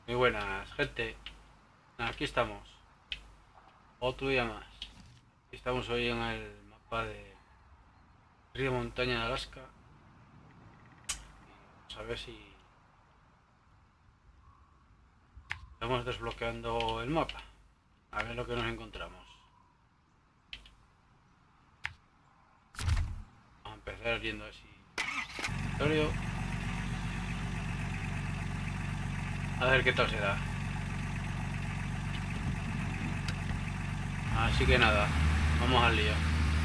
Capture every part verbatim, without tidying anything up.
Muy buenas, gente. Aquí estamos. Otro día más. Aquí estamos hoy en el mapa de Río Montaña de Alaska. Y vamos a ver si estamos desbloqueando el mapa. A ver lo que nos encontramos. Vamos a empezar yendo así. Territorio. A ver qué tal se da. Así que nada, vamos al lío.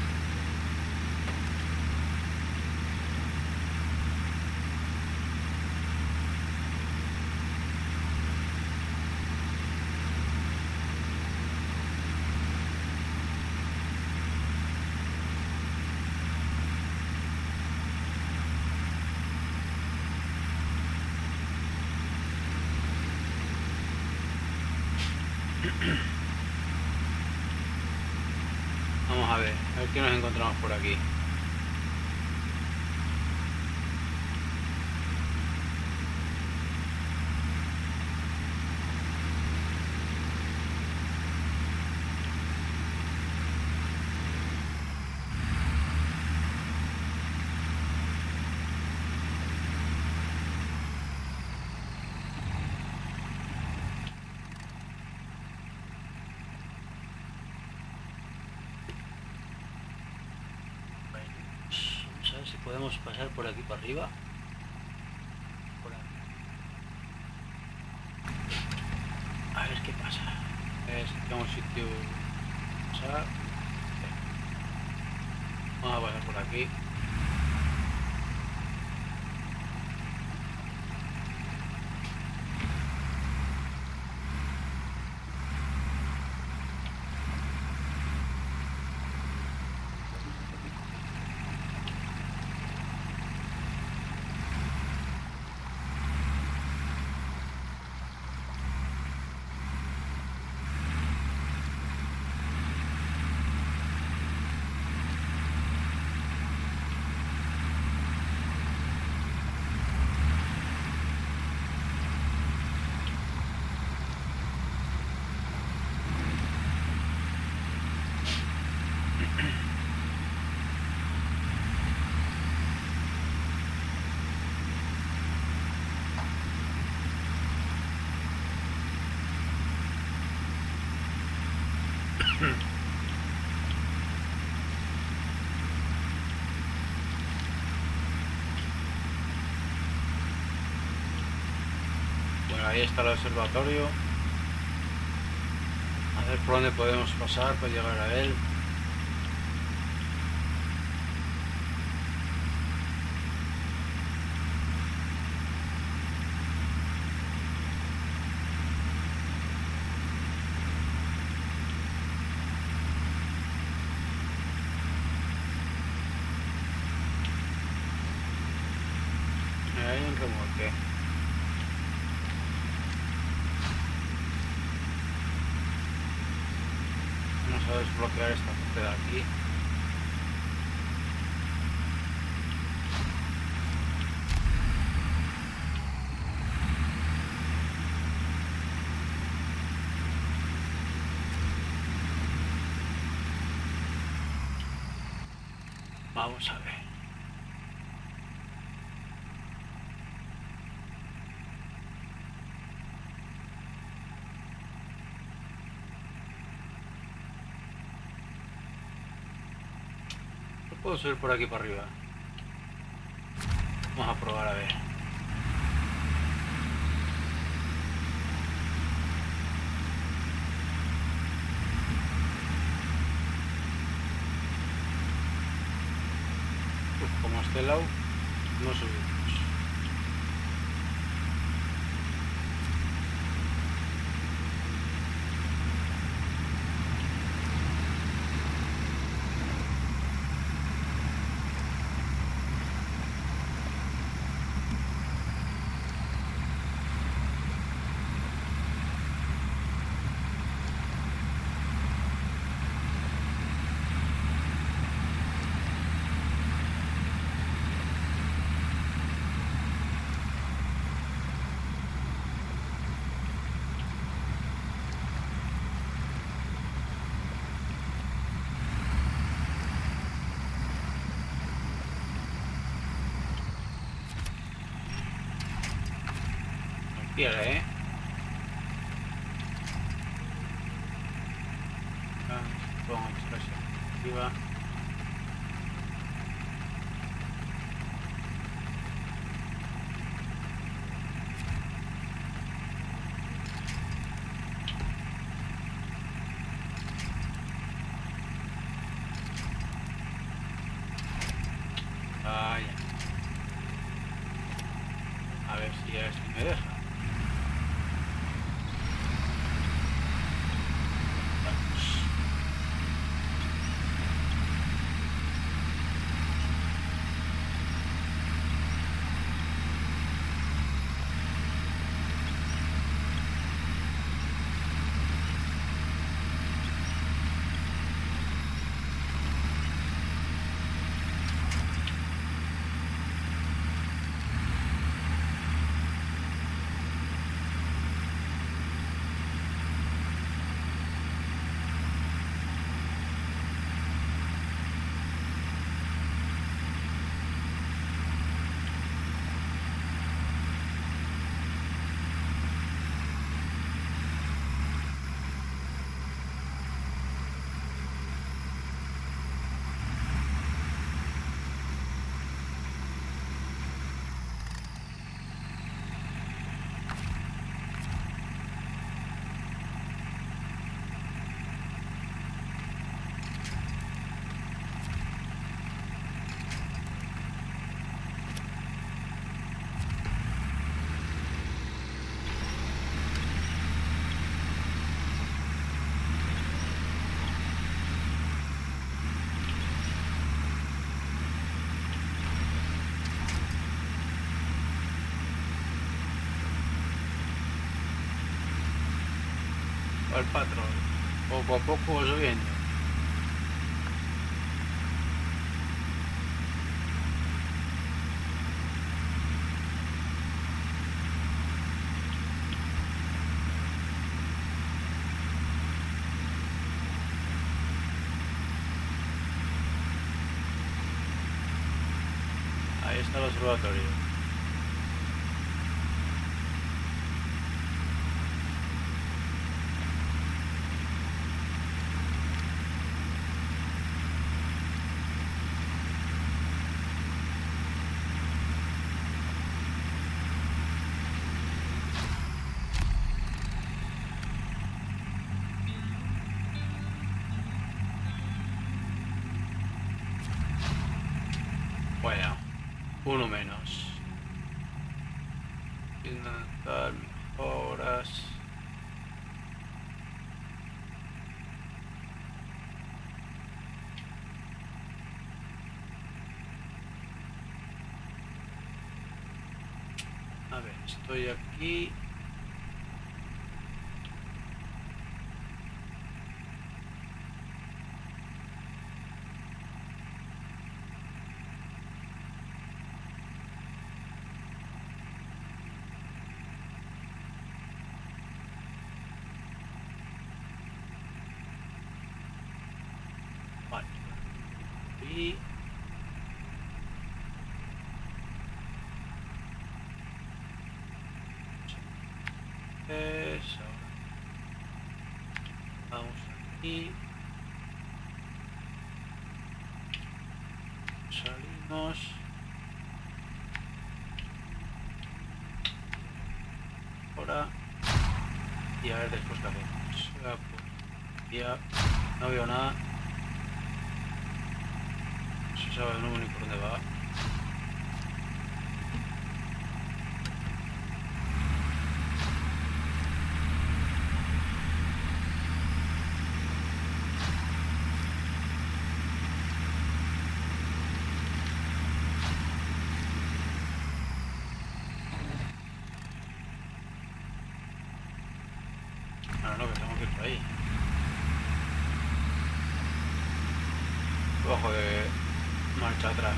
Vamos a ver, a ver qué nos encontramos por aquí. Vamos a ver si podemos pasar por aquí para arriba. Por aquí. A ver qué pasa. Es que tengo un sitio. Pasar. Vamos a pasar por aquí. Bueno, ahí está el observatorio. A ver por dónde podemos pasar para llegar a él. Hay un remolque. Vamos a desbloquear esta parte de aquí. Vamos a ver. Puedo subir por aquí para arriba. Vamos a probar a ver. Uf, como este lado, no subimos. Quiere, ¿eh? Pongo expresión activa. Vaya. A ver si ya me deja. El patrón, poco a poco subiendo. Ahí está el observatorio. Bueno, uno menos. Intentar mejoras. A ver, estoy aquí. Vale. Y eso. Vamos aquí. Salimos. Ahora. Y a ver después qué hacemos. Ya no veo nada. No se sabe no ni por dónde va. No, no, que tengo que ir por ahí. Ojo de marcha atrás.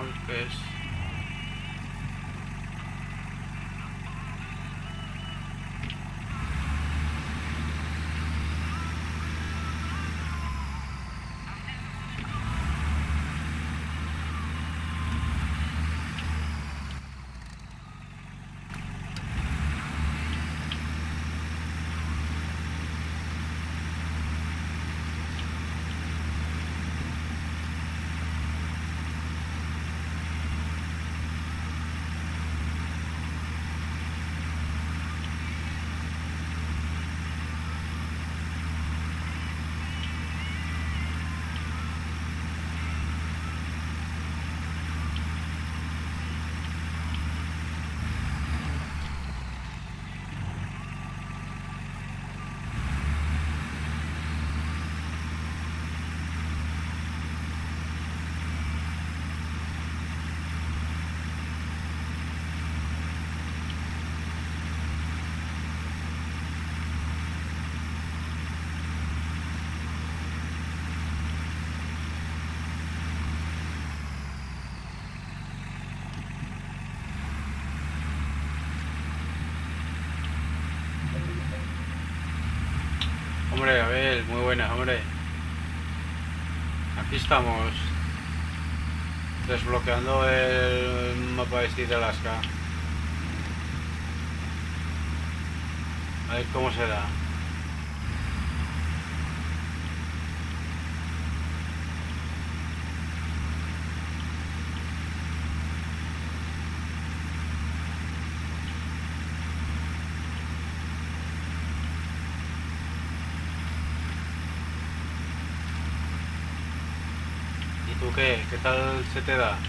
que es... Hombre, a ver, muy buenas, hombre. Aquí estamos desbloqueando el mapa este de Alaska. A ver cómo se da. ¿Tú qué? ¿Qué tal se te da?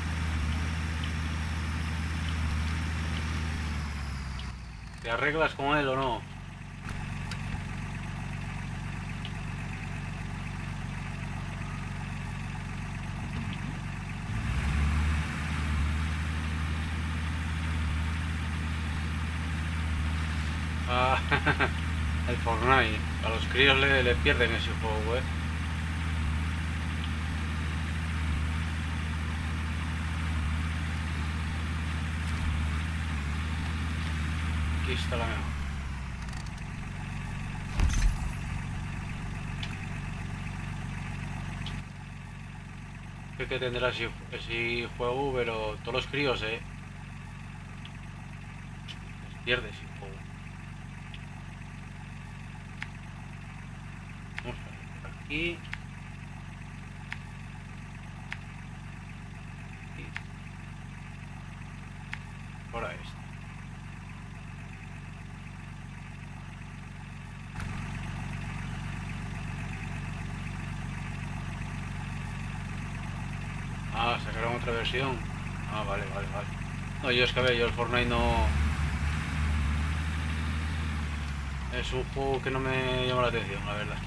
¿Te arreglas con él o no? Ah, el Fortnite. A los críos le, le pierden ese juego, eh. Aquí está la mejor. Sé que tendrá ese, ese juego, pero todos los críos, eh. Les pierde ese juego. Vamos a ir por aquí. Y por ahí está. Ah, sacaron otra versión. Ah, vale, vale, vale. No, yo es que a ver, yo el Fortnite no... Es un juego que no me llama la atención, la verdad.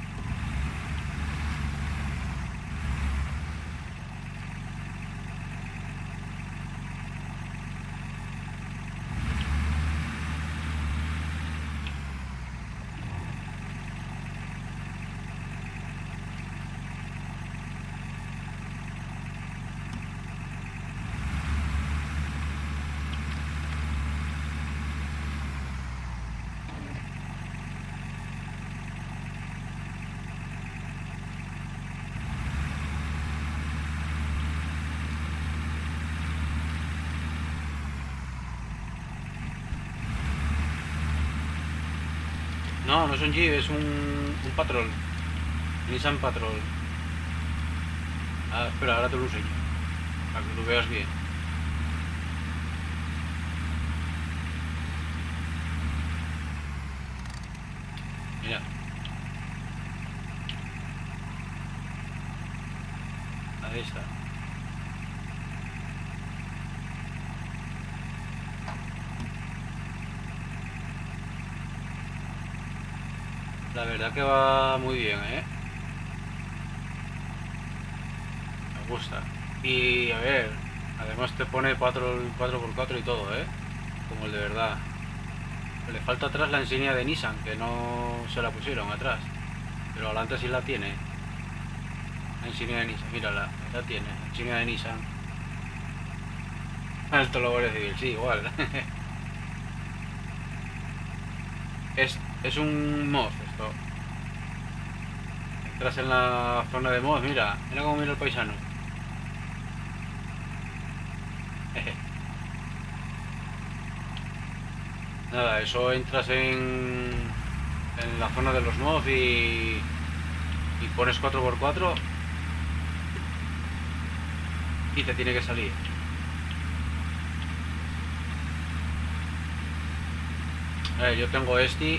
No, no es un Jeep, es un, un Patrol. Nissan Patrol. Ah, espera, ahora te lo enseño. Para que lo veas bien. Mira. Ahí está. La verdad que va muy bien, ¿eh? Me gusta. Y a ver, además te pone cuatro por cuatro y todo, ¿eh? Como el de verdad. Le falta atrás la insignia de Nissan, que no se la pusieron atrás. Pero adelante sí la tiene. La insignia de Nissan, mírala, la tiene, la insignia de Nissan. Alto la Guardia Civil, sí, igual. Es, es un mod esto. Entras en la zona de mod, mira, mira cómo mira el paisano. Nada, eso entras en, en la zona de los mods y, y pones cuatro por cuatro y te tiene que salir. A ver, yo tengo este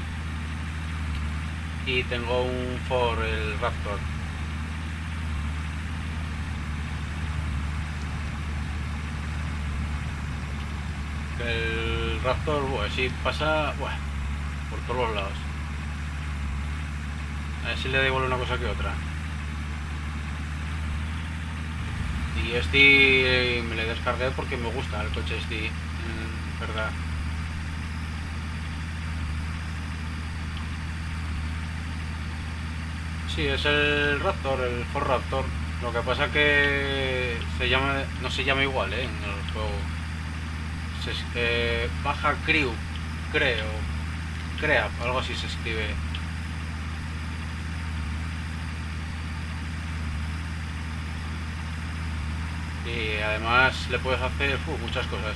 y tengo un Ford, el Raptor. El Raptor, bueno, sí pasa bueno, por todos los lados. A ver si le da igual una cosa que otra. Y este me le descargué porque me gusta el coche este, en verdad. Sí, es el Raptor, el Ford Raptor. Lo que pasa que se llama, no se llama igual, ¿eh? En el juego. Se, eh, Baja Crew, creo. Crea, algo así se escribe. Y además le puedes hacer uh, muchas cosas.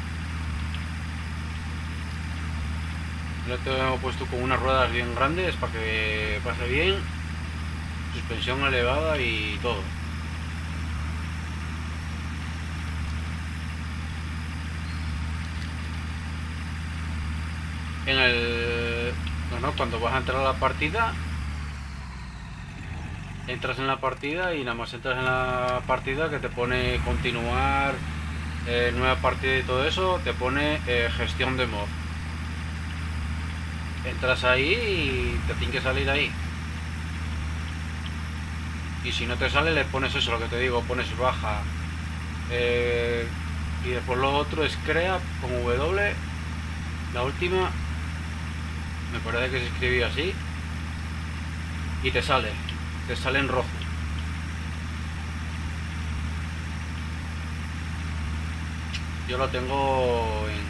Lo tengo puesto con unas ruedas bien grandes para que pase bien. Suspensión elevada y todo. En el... Bueno, cuando vas a entrar a la partida, entras en la partida y nada más entras en la partida que te pone continuar, eh, nueva partida y todo eso, te pone eh, gestión de mod. Entras ahí y te tiene que salir ahí. Y si no te sale le pones eso, lo que te digo, pones baja. Eh, y después lo otro es crea con W. La última me parece que se escribió así. Y te sale. Te sale en rojo. Yo lo tengo en...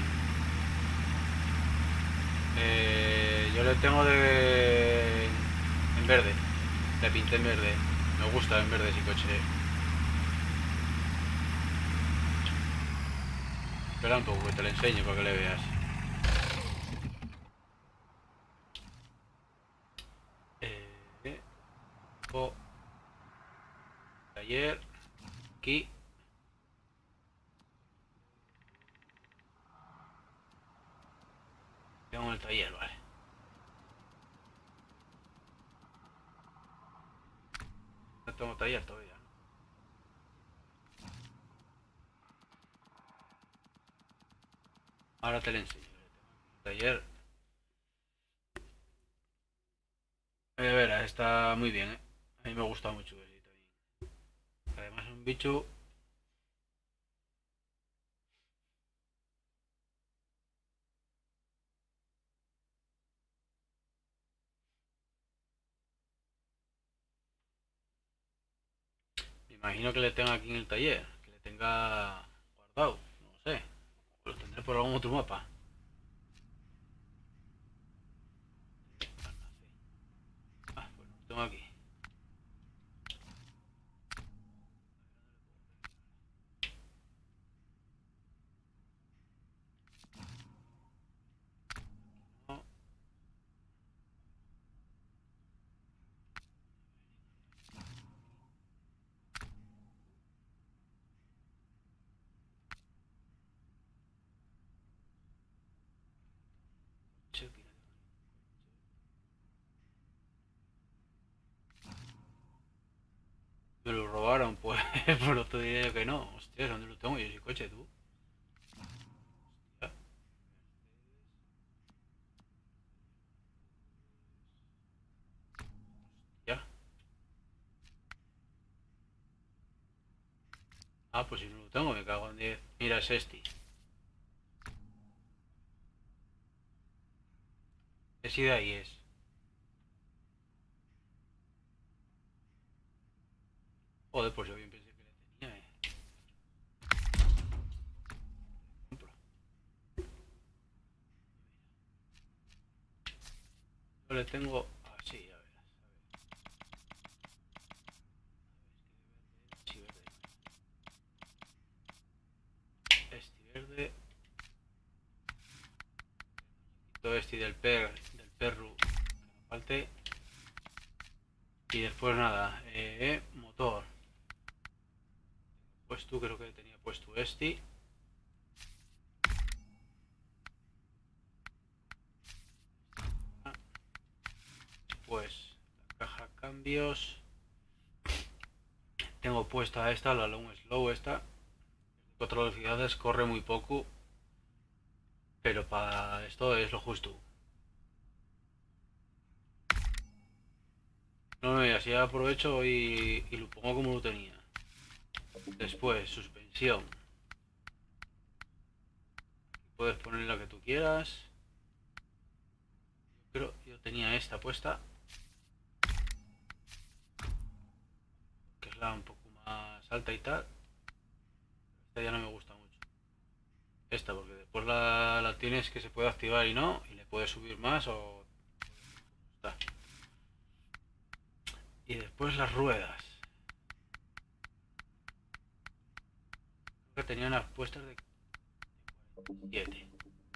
Eh, yo le tengo de... en verde. Le pinté en verde. Me gusta en verde ese coche. Espera un poco que te lo enseño para que le veas. Eh, o taller. Aquí. Tengo el taller, vale. No tengo taller todavía, ¿no? Ahora te lo enseño. Taller. A ver, está muy bien, ¿eh? A mí me gusta mucho ese también. Además es un bicho... Me imagino que le tenga aquí en el taller. Que le tenga guardado. No sé. Lo tendré por algún otro mapa. Ah, pues lo tengo aquí. No. Me lo robaron, pues. Pero te diré que no. Hostia, ¿dónde lo tengo yo ese coche, tú? Ya. Ya. Ah, pues si no lo tengo, me cago en diez. Mira, es este. Ese de ahí es. Joder, pues yo bien pensé que le tenía, eh. Yo le tengo así, a ver. Sí, verde. Este verde. Todo este del per del perro que no falte. Y después nada, eh, motor. Pues tú creo que tenía puesto este. Pues la caja cambios. Tengo puesta esta, la long slow esta. Cuatro velocidades, corre muy poco. Pero para esto es lo justo. No, y así aprovecho y, y lo pongo como lo tenía. Después, suspensión. Puedes poner la que tú quieras. Pero yo tenía esta puesta, que es la un poco más alta y tal. Esta ya no me gusta mucho. Esta, porque después la, la tienes que se puede activar y no, y le puedes subir más o... Está. Y después las ruedas. Creo que tenía unas puestas de cuarenta y siete.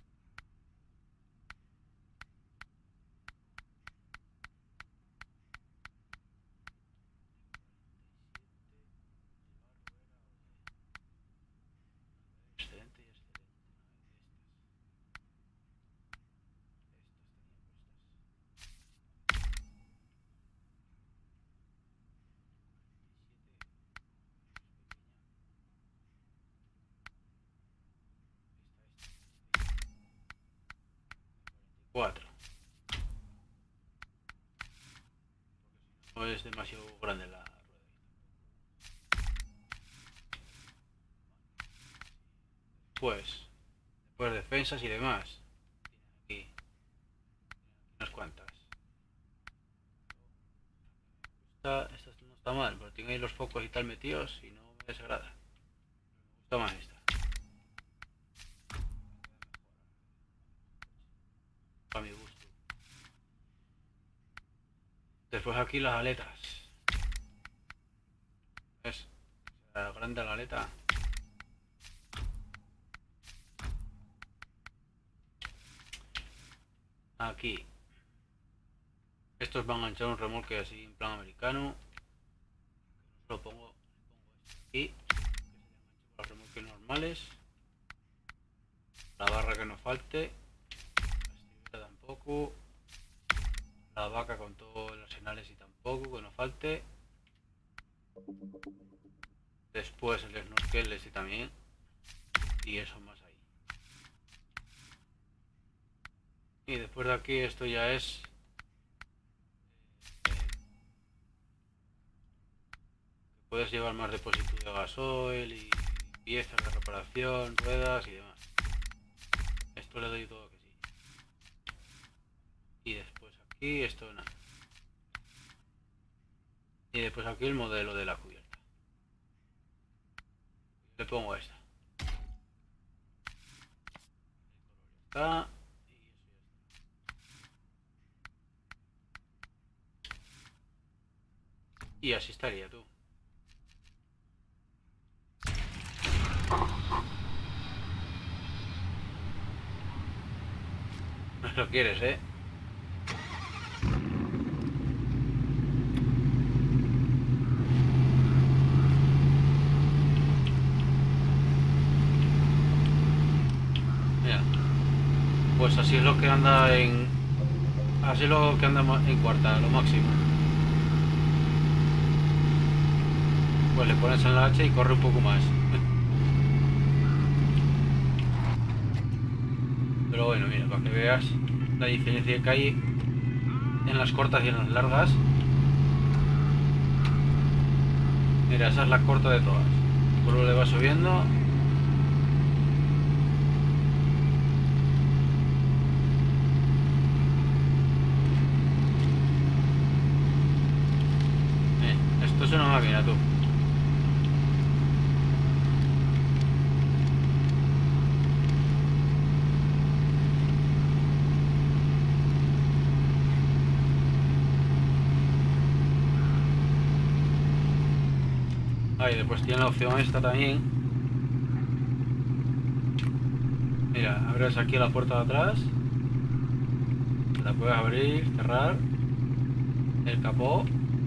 Excelente y excelente. cuatro. No es demasiado grande la rueda. Pues, después defensas y demás. Tiene aquí unas cuantas. Esta, esta no está mal, pero tiene ahí los focos y tal metidos y no me desagrada. Me gusta más esta. Para mi gusto. Después aquí las aletas. ¿Ves? Se grande la aleta. Aquí. Estos van a enganchar un remolque así en plan americano. Lo pongo, pongo este aquí, que se le enganche con los remolques normales. La barra que no falte. La estribera tampoco. La vaca con todos los senales y tampoco, que no falte. Después el snorkel este también. Y eso más ahí. Y después de aquí esto ya es... Eh, que puedes llevar más depósito de gasoil y piezas de reparación, ruedas y demás. Esto le doy todo que sí. Y después aquí esto nada. Y después aquí el modelo de la cubierta. Le pongo esta. El color ya está. Y así estaría tú. No lo quieres, ¿eh? Mira. Pues así es lo que anda en... Así es lo que anda en cuarta, lo máximo. Pues le pones en la H y corre un poco más. Pero bueno, mira, para que veas la diferencia que hay en las cortas y en las largas. Mira, esa es la corta de todas. Luego le va subiendo. Eh, esto es una máquina, tú. Ah, y después tiene la opción esta también. Mira, abres aquí la puerta de atrás. La puedes abrir, cerrar. El capó.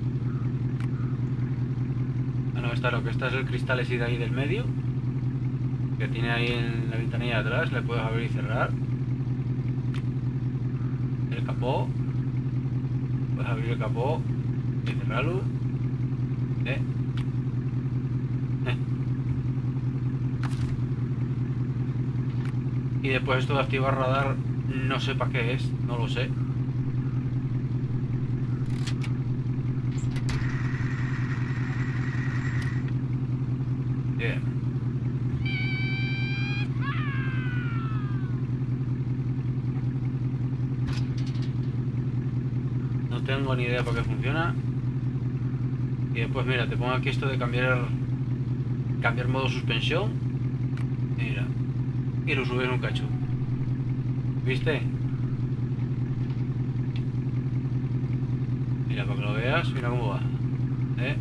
Ah, no, está lo que está es el cristal ese de ahí del medio. Que tiene ahí en la ventanilla de atrás. Le puedes abrir y cerrar. El capó. Puedes abrir el capó y cerrarlo. ¿Eh? Eh. Y después esto de activar radar, no sé para qué es, no lo sé. Bien. No tengo ni idea para qué funciona. Y después mira, te pongo aquí esto de cambiar cambiar modo suspensión. Mira. Y lo subes un cacho. ¿Viste? Mira, para que lo veas, mira cómo va. ¿Eh?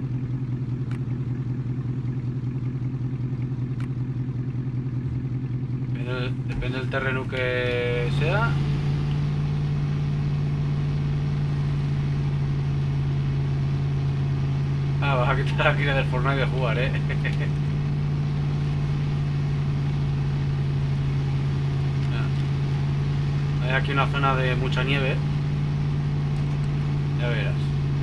Depende, depende del terreno que sea. Ah, vas a quitar aquí la del Fortnite de jugar, ¿eh? Hay aquí una zona de mucha nieve. Ya verás.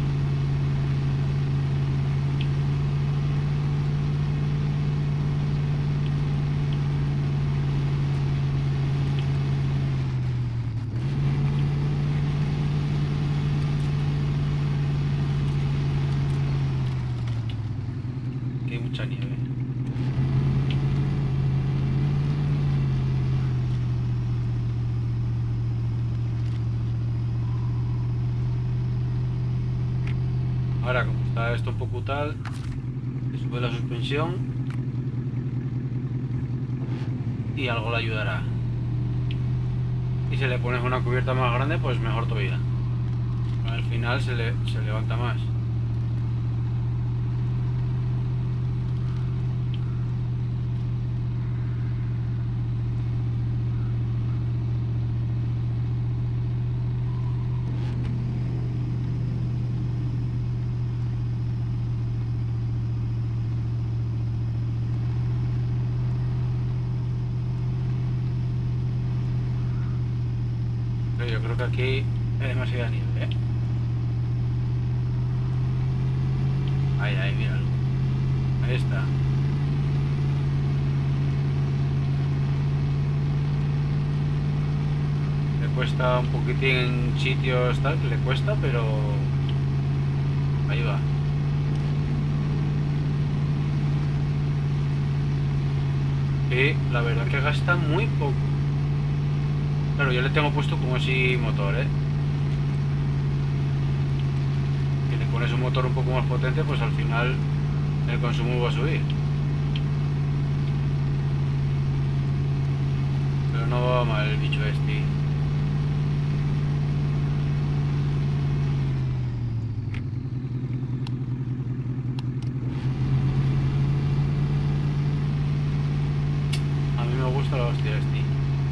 Aquí hay mucha nieve. Ahora, como está esto un poco tal, le sube la suspensión y algo le ayudará. Y si le pones una cubierta más grande, pues mejor todavía. Al final se, le, se levanta más. Pero yo creo que aquí hay demasiada nieve, ¿eh? Ahí, ahí, míralo. Ahí está. Le cuesta un poquitín en sitios tal, que le cuesta, pero ahí va. Y la verdad que gasta muy poco. Claro, yo le tengo puesto como así motor, ¿eh? Si le pones un motor un poco más potente, pues al final el consumo va a subir. Pero no va mal el bicho este. A mí me gusta la hostia este.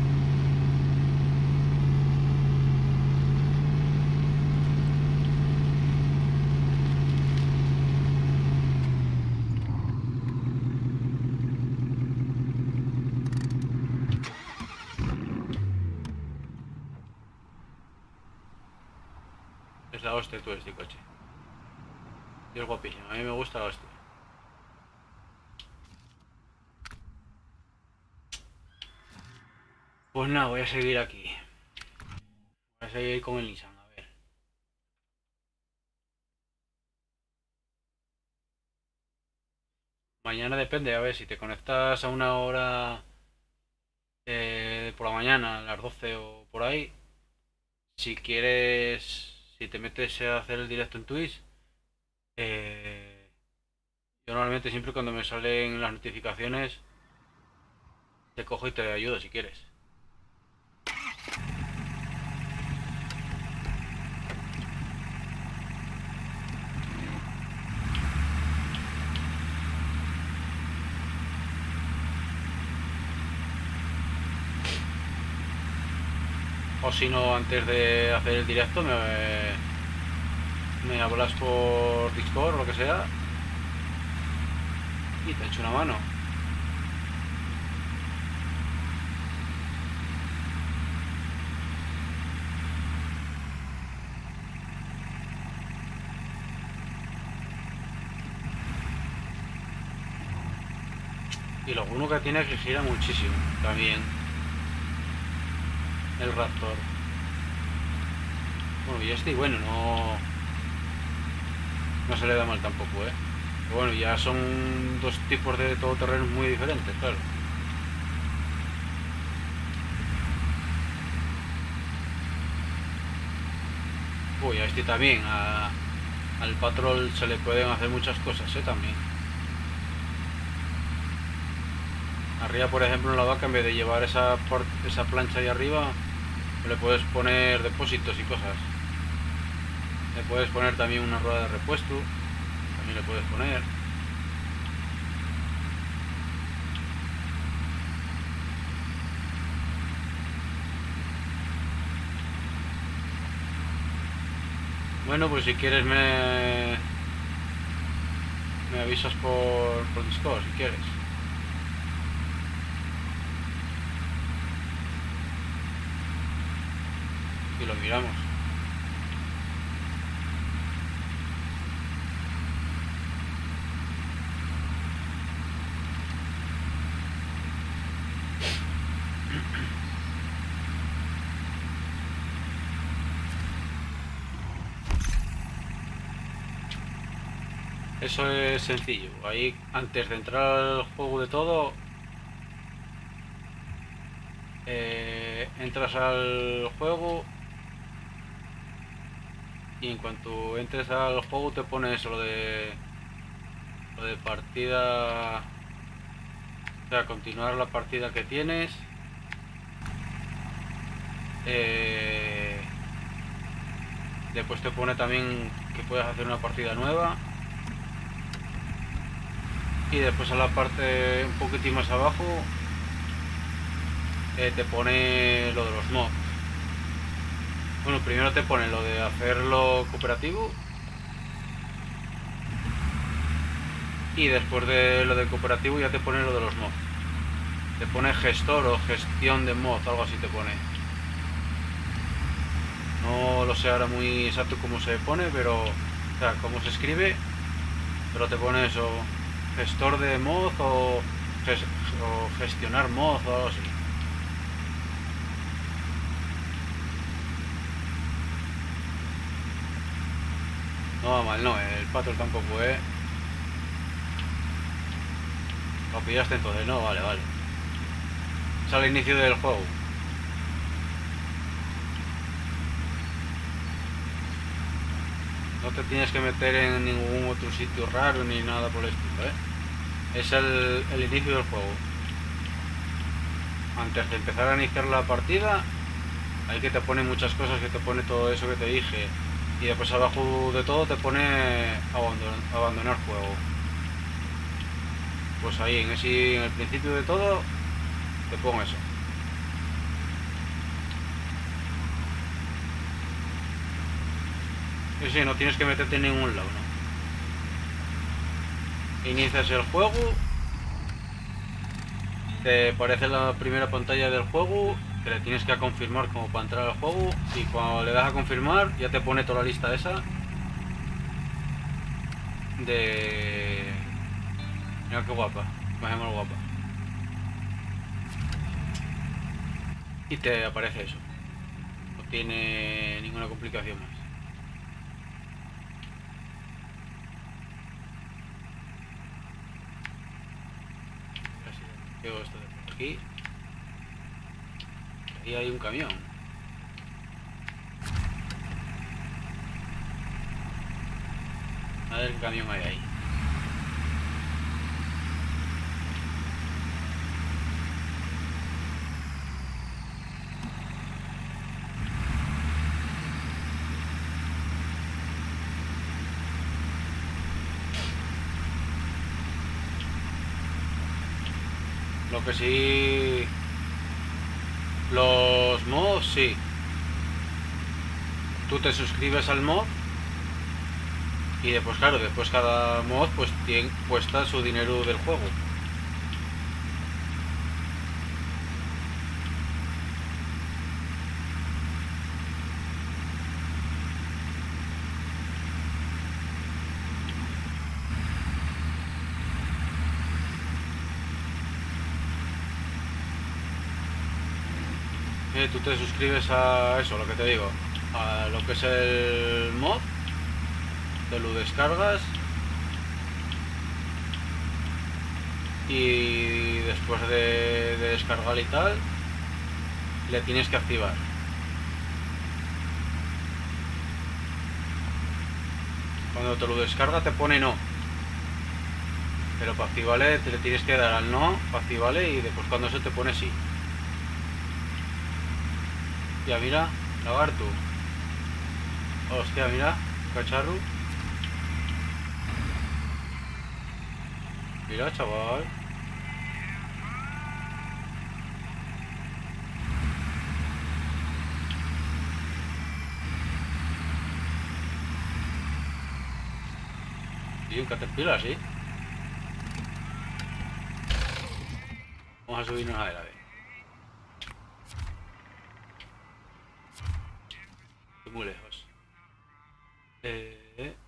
Es la hostia tú este coche. Y es guapísimo, a mí me gusta la hostia. Pues nada, voy a seguir aquí. Voy a seguir con el Nissan, a ver. Mañana depende, a ver, si te conectas a una hora eh, por la mañana, a las doce o por ahí. Si quieres, si te metes a hacer el directo en Twitch, eh, yo normalmente siempre cuando me salen las notificaciones te cojo y te ayudo si quieres. O si no, antes de hacer el directo me, me hablas por Discord o lo que sea y te echo una mano. Y lo bueno que tiene es que gira muchísimo también el Raptor. Bueno, y este, y bueno, no no se le da mal tampoco, ¿eh? Pero bueno, ya son dos tipos de todoterrenos muy diferentes, claro. Uy, a este también, a, al Patrol se le pueden hacer muchas cosas, ¿eh? También. Arriba, por ejemplo, en la vaca, en vez de llevar esa, esa plancha ahí arriba, le puedes poner depósitos y cosas. Le puedes poner también una rueda de repuesto, también le puedes poner. Bueno, pues si quieres me, me avisas por, por Discord, si quieres. Y lo miramos. Eso es sencillo. Ahí, antes de entrar al juego de todo, eh, entras al juego y en cuanto entres al juego te pones lo de lo de partida, o sea, continuar la partida que tienes. Eh, después te pone también que puedes hacer una partida nueva. Y después a la parte un poquitín más abajo eh, te pone lo de los mods. Bueno, primero te pone lo de hacerlo cooperativo y después de lo de cooperativo ya te pone lo de los mods. Te pone gestor o gestión de mods, algo así te pone. No lo sé ahora muy exacto cómo se pone, pero o sea, cómo se escribe, pero te pone eso, gestor de mod o, ges o gestionar mod o algo así. No va mal, no, el Patrol tampoco, ¿eh? Lo pillaste entonces, no, vale, vale. Es al inicio del juego. No te tienes que meter en ningún otro sitio raro ni nada por el estilo, ¿eh? Es el, el inicio del juego. Antes de empezar a iniciar la partida, ahí que te pone muchas cosas, que te pone todo eso que te dije. Y después abajo de todo te pone abandonar, abandonar juego. Pues ahí, en, ese, en el principio de todo, te pongo eso. Y sí, no tienes que meterte en ningún lado, ¿no? Inicias el juego, te aparece la primera pantalla del juego, que le tienes que a confirmar como para entrar al juego, y cuando le das a confirmar ya te pone toda la lista esa de... Mira qué guapa, más o menos guapa. Y te aparece eso. No tiene ninguna complicación más. Llevo esto de por aquí. Ahí hay un camión. A ver qué camión hay ahí. Lo que sí... Los mods, sí. tú te suscribes al mod y después, claro, después cada mod pues tiene, cuesta su dinero del juego. Eh, tú te suscribes a eso, lo que te digo, a lo que es el mod, te lo descargas y después de, de descargar y tal, le tienes que activar. Cuando te lo descarga te pone no, pero para activarle te le tienes que dar al no para activarle y después cuando eso te pone sí. Hostia, mira, lagarto. Hostia, mira, cacharro. Mira, chaval. Y un caterpillar, sí. Vamos a subirnos a él, a ver. Estoy muy lejos. Eh...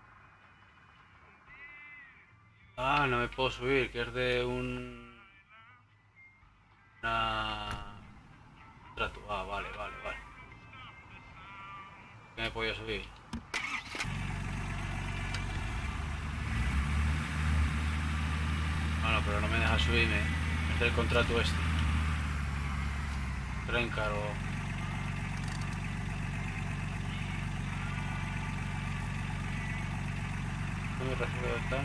Ah, no me puedo subir, que es de un... Una... Trato. Ah, vale, vale, vale. ¿Qué me podía subir? Bueno, pero no me deja subirme. Es del contrato este. Te lo encargo. ¿Dónde me refiero está?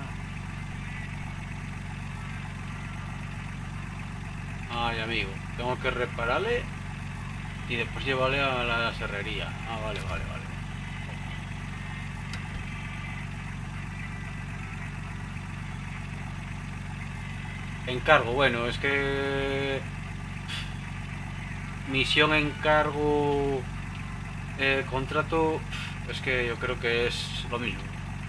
Ay, amigo. Tengo que repararle y después llevarle a la serrería. Ah, vale, vale, vale. Encargo, bueno, es que... Misión, encargo... Eh, contrato... Es que yo creo que es lo mismo.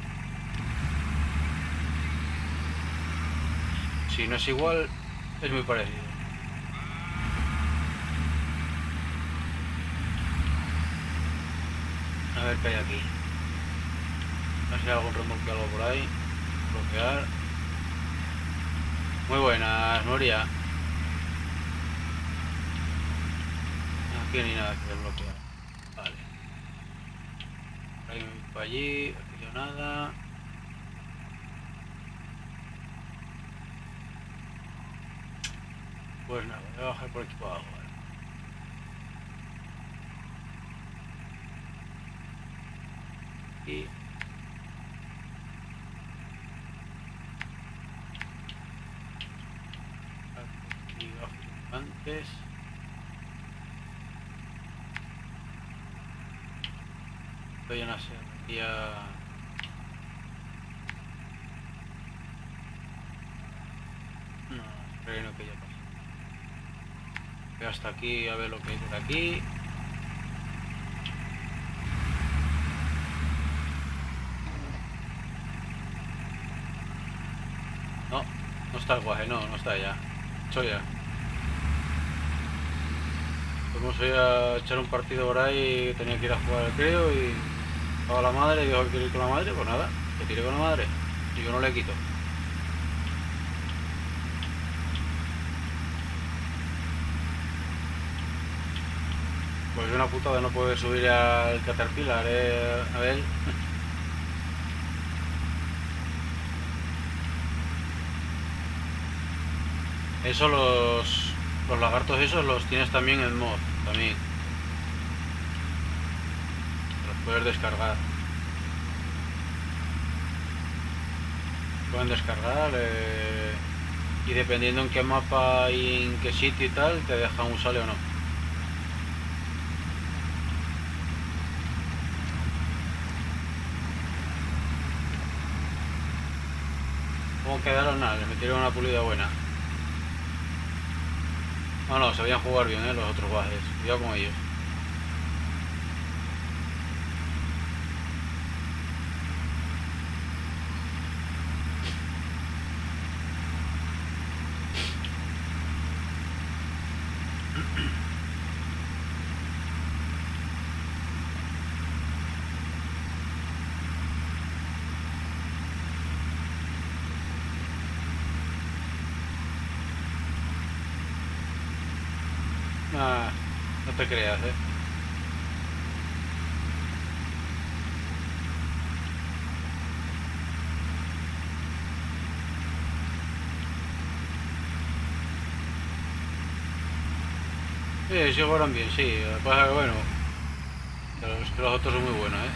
Si no es igual, es muy parecido. A ver qué hay aquí. No sé si hay algún remolque o algo por ahí. Bloquear. Muy buenas, Nuria. Aquí no hay nada que desbloquear. Vale. Ahí me voy para allí. Aquí yo nada. Pues nada, voy a bajar por aquí para abajo. Vale. Y... Aquí bajo antes. Estoy en la serrería. No, creo que ya pasó. Voy hasta aquí a ver lo que hay por aquí. No, no está el guaje, no, no está ya. Hecho ya. Vamos a ir a echar un partido por ahí. Tenía que ir a jugar, creo, y a la madre, y dijo que quiere ir con la madre, pues nada, que tire con la madre. Y yo no le quito. Pues una putada no poder subir al Caterpillar, eh, a ver. Eso los, los lagartos esos los tienes también en mod, también. Los puedes descargar. Pueden descargar eh, y dependiendo en qué mapa y en qué sitio y tal, te dejan usarle o no. ¿Cómo quedaron? Nada, le metieron una pulida buena. No, no, sabían jugar bien, ¿eh? Los otros bajes. Cuidado con ellos. Ah, no te creas, eh. Sí, sí jugaron bien, sí. Lo que pasa es que, bueno, los, que los otros son muy buenos, ¿eh?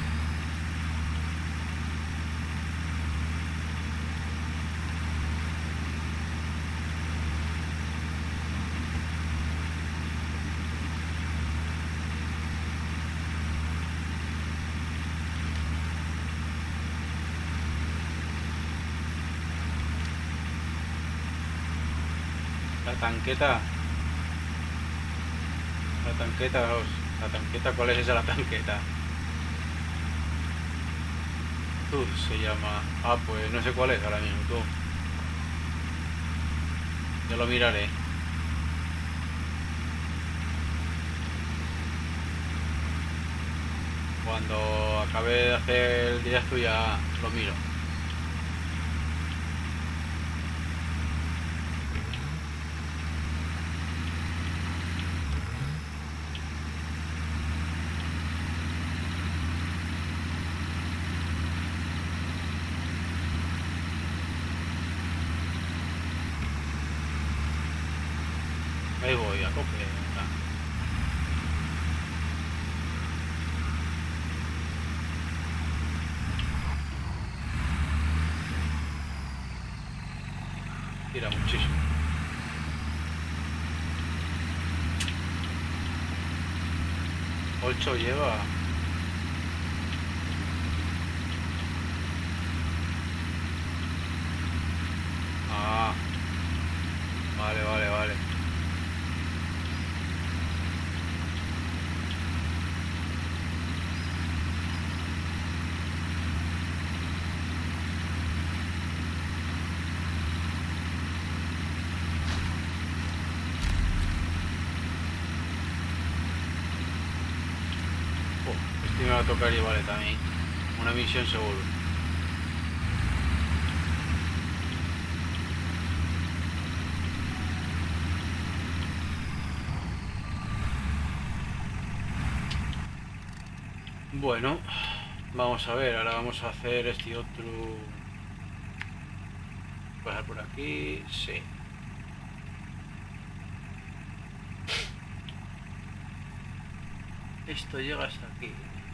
La tanqueta, la tanqueta, vamos, la tanqueta, ¿cuál es esa la tanqueta? Tú se llama. Ah, pues no sé cuál es ahora mismo, tú. Yo lo miraré. Cuando acabe de hacer el directo ya lo miro. Ahí voy, a cope. Tira muchísimo. Ocho lleva. Ah, vale, vale, vale. Oh, este me va a tocar y vale también. Una misión seguro. Bueno, vamos a ver, ahora vamos a hacer este otro. Pasar por aquí, sí. Esto llega hasta aquí.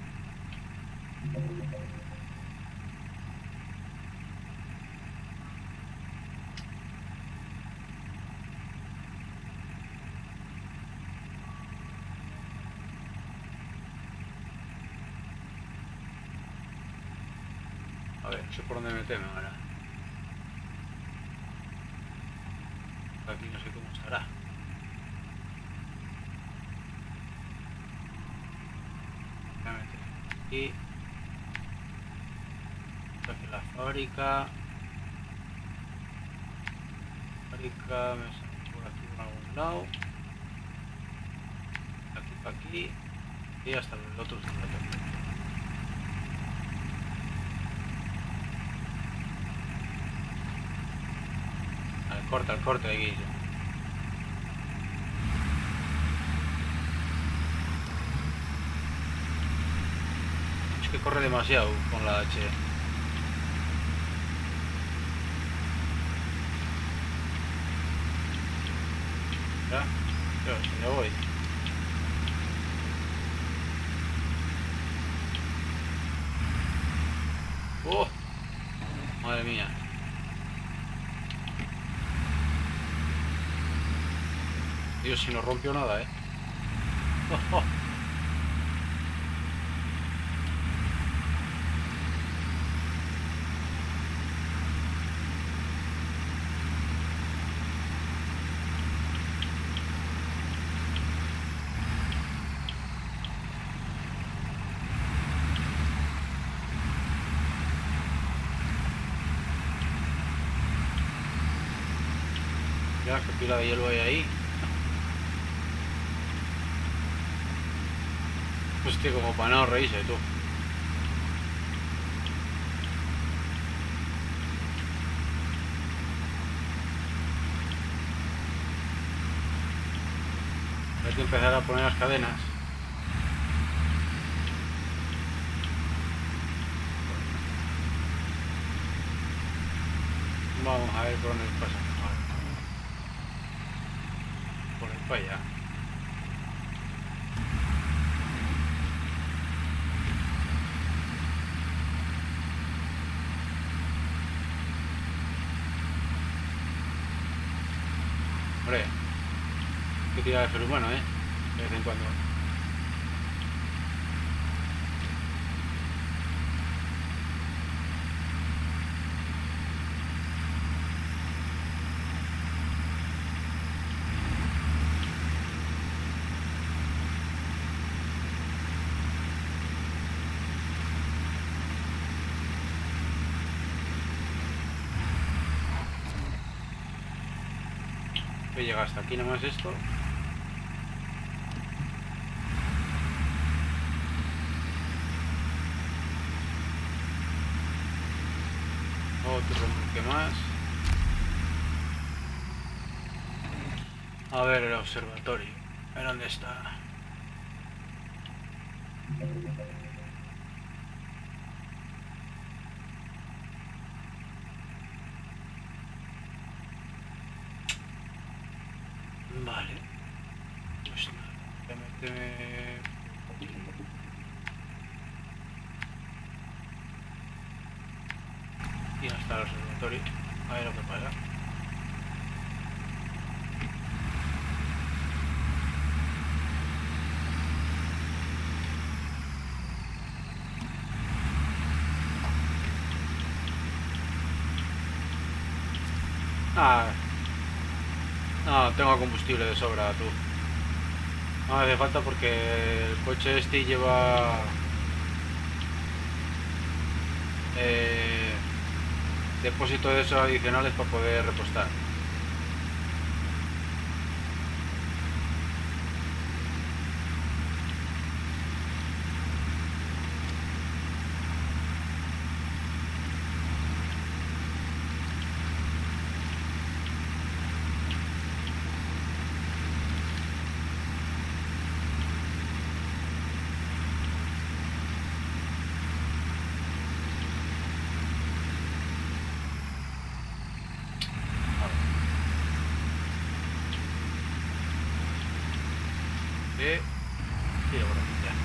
A ver, no sé por dónde meterme ahora. Aquí no sé cómo estará. Voy a meter aquí. Aquí la fábrica. Fábrica, me sale por aquí por algún lado. Aquí para aquí. Y hasta el otro lado. Al corte, al corte de Guillo. Es que corre demasiado con la H. Ya, ya, ya voy. ¡Oh! Madre mía. Dios, si no rompió nada, eh. Oh, oh. Ya, qué pila de hielo hay ahí. Hostia, como para no reírse tú. Hay que empezar a poner las cadenas. Vamos a ver por dónde pasa. Por el para allá. Hombre, que tirar el ser humano, ¿eh? De vez en cuando. Que llega hasta aquí nomás esto. Otro remolque más. A ver el observatorio. A ver dónde está. Vale. Pues nada. Méteme... Y hasta el observatorio. A ver lo que pasa. Ah, no, tengo combustible de sobra, tú. No me hace falta porque el coche este lleva eh, depósitos de esos adicionales para poder repostar. Eh, tiro por aquí ya.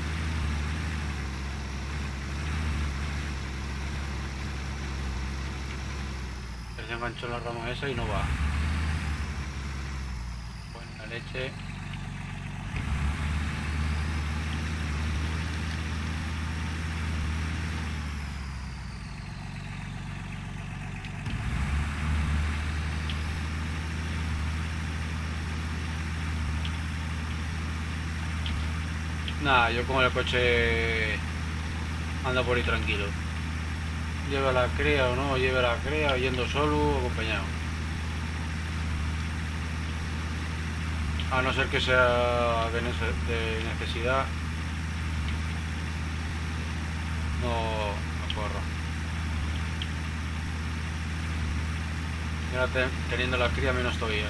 Se enganchó la rama esa y no va. Buena leche. Nada, yo con el coche ando por ahí tranquilo. Lleve la cría o no, lleve la cría, yendo solo o acompañado. A no ser que sea de, de necesidad, no, no corro. Y ahora te, teniendo la cría menos todavía.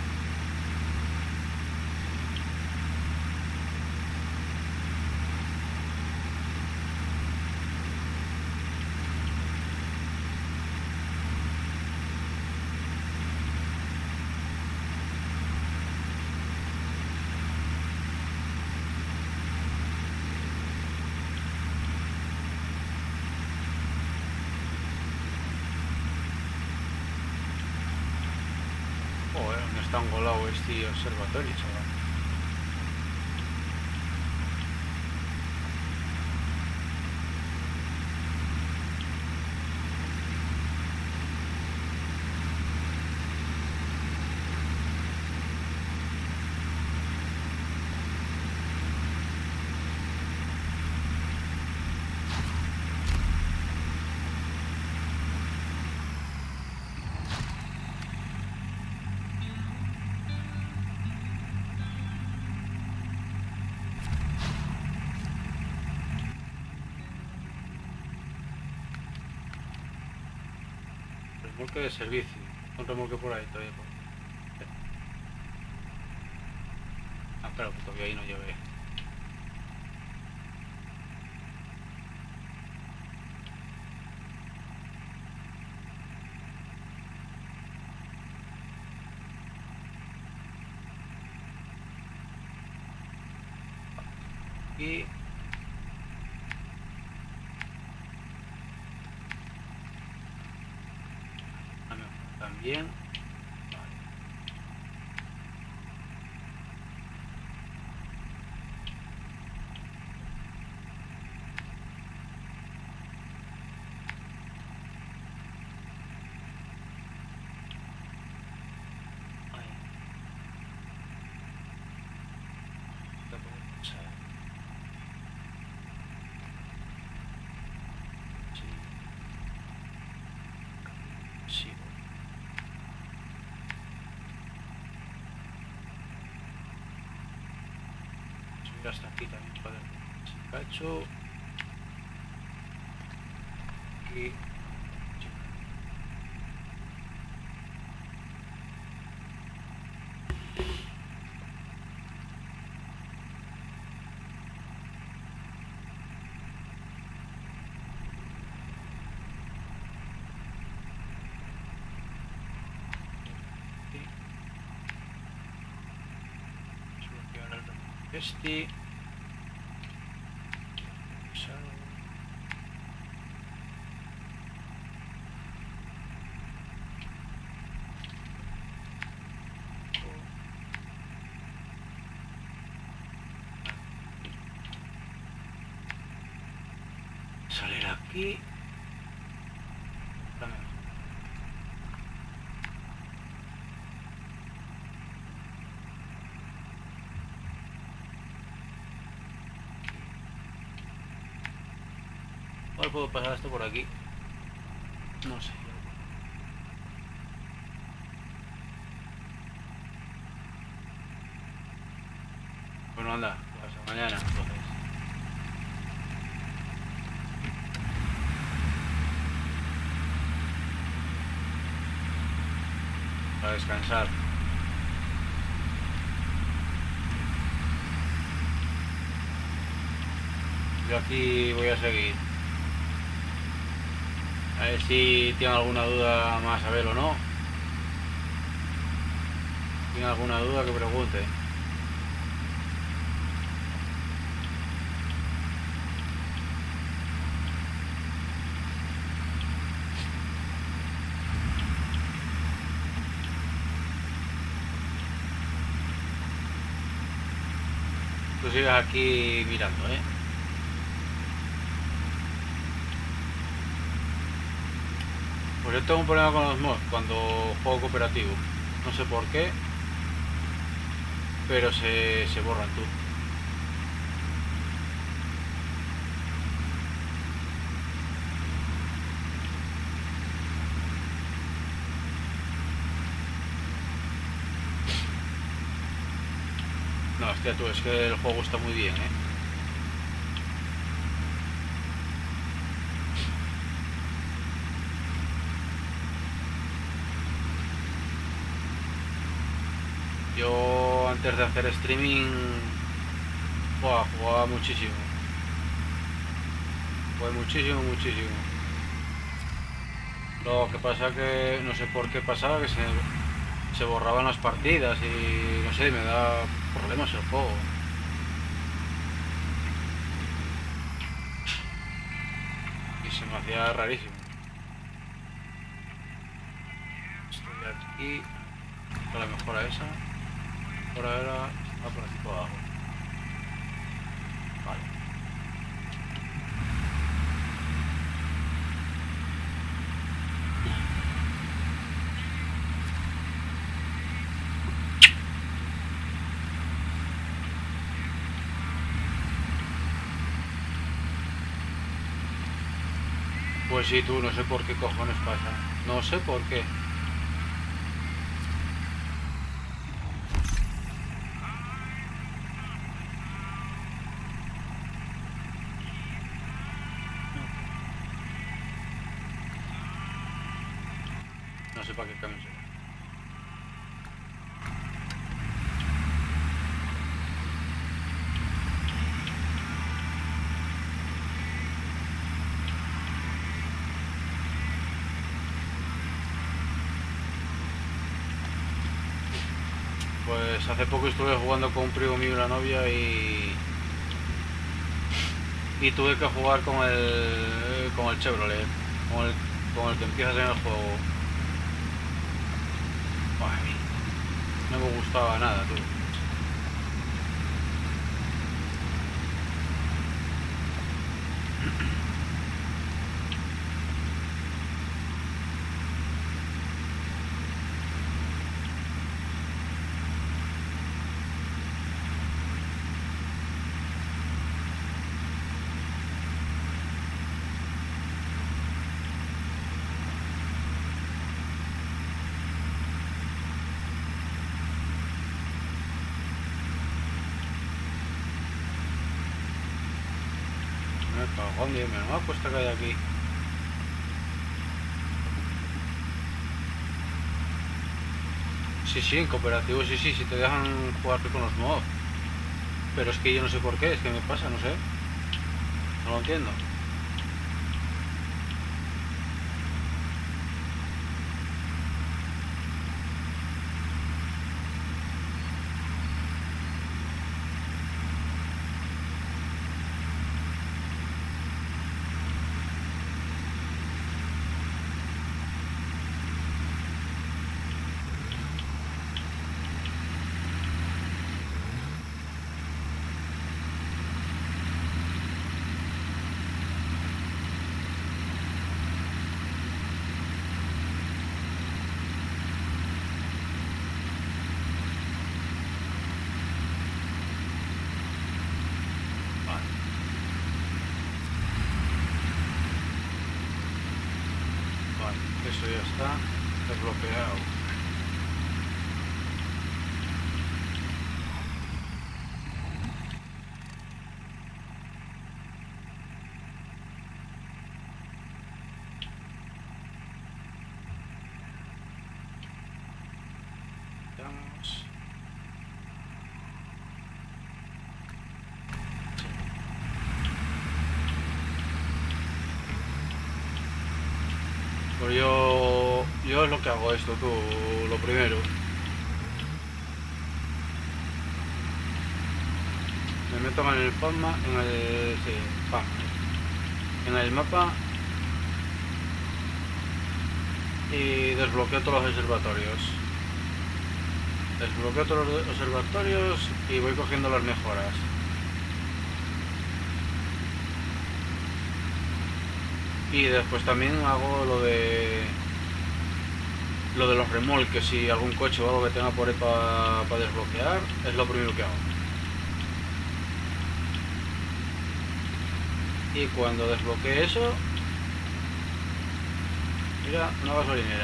Joder, ¿dónde está engolado este observatorio, chaval? remolque de servicio. Un remolque por ahí todavía. Por... Ah, claro, que todavía ahí no llevé. Y también. Hasta aquí también para el cacho y este. Salir aquí. Ahora puedo pasar esto por aquí. No sé. Bueno, anda, hasta mañana entonces. Para descansar. Yo aquí voy a seguir. A ver si tiene alguna duda más, a ver o no. ¿Tiene alguna duda que pregunte? Tú sigues aquí mirando, ¿eh? Pues yo tengo un problema con los mods cuando juego cooperativo. No sé por qué, pero se, se borran tú. No, hostia tú, es que el juego está muy bien, ¿eh? Yo antes de hacer streaming jugaba, jugaba muchísimo. Jugué muchísimo, muchísimo. Lo que pasa que no sé por qué pasaba que se, se borraban las partidas y no sé, me da problemas el juego. Y se me hacía rarísimo. Estoy aquí. La mejora esa. Por ahora va por aquí por abajo. Vale. Pues sí, tú, no sé por qué cojones pasa. No sé por qué. sé para qué camión será. Pues hace poco estuve jugando con un primo mío y una novia y y tuve que jugar con el con el Chevrolet, con el, con el que empiezas en el juego. Ay, no me gustaba nada, tú. Me cago en Dios, me ha puesto que hay aquí. Sí, sí, en cooperativo, sí, sí, si te dejan jugar con los mods. Pero es que yo no sé por qué, es que me pasa, no sé. No lo entiendo. Eso ya está desbloqueado. Vamos. Pues yo, yo es lo que hago esto, tú, lo primero. Me meto en el mapa, en el, sí, pam, en el mapa y desbloqueo todos los observatorios. Desbloqueo todos los observatorios y voy cogiendo las mejoras. Y después también hago lo de lo de los remolques, si algún coche o algo que tenga por ahí para pa desbloquear, es lo primero que hago. Y cuando desbloquee eso, mira, una gasolinera.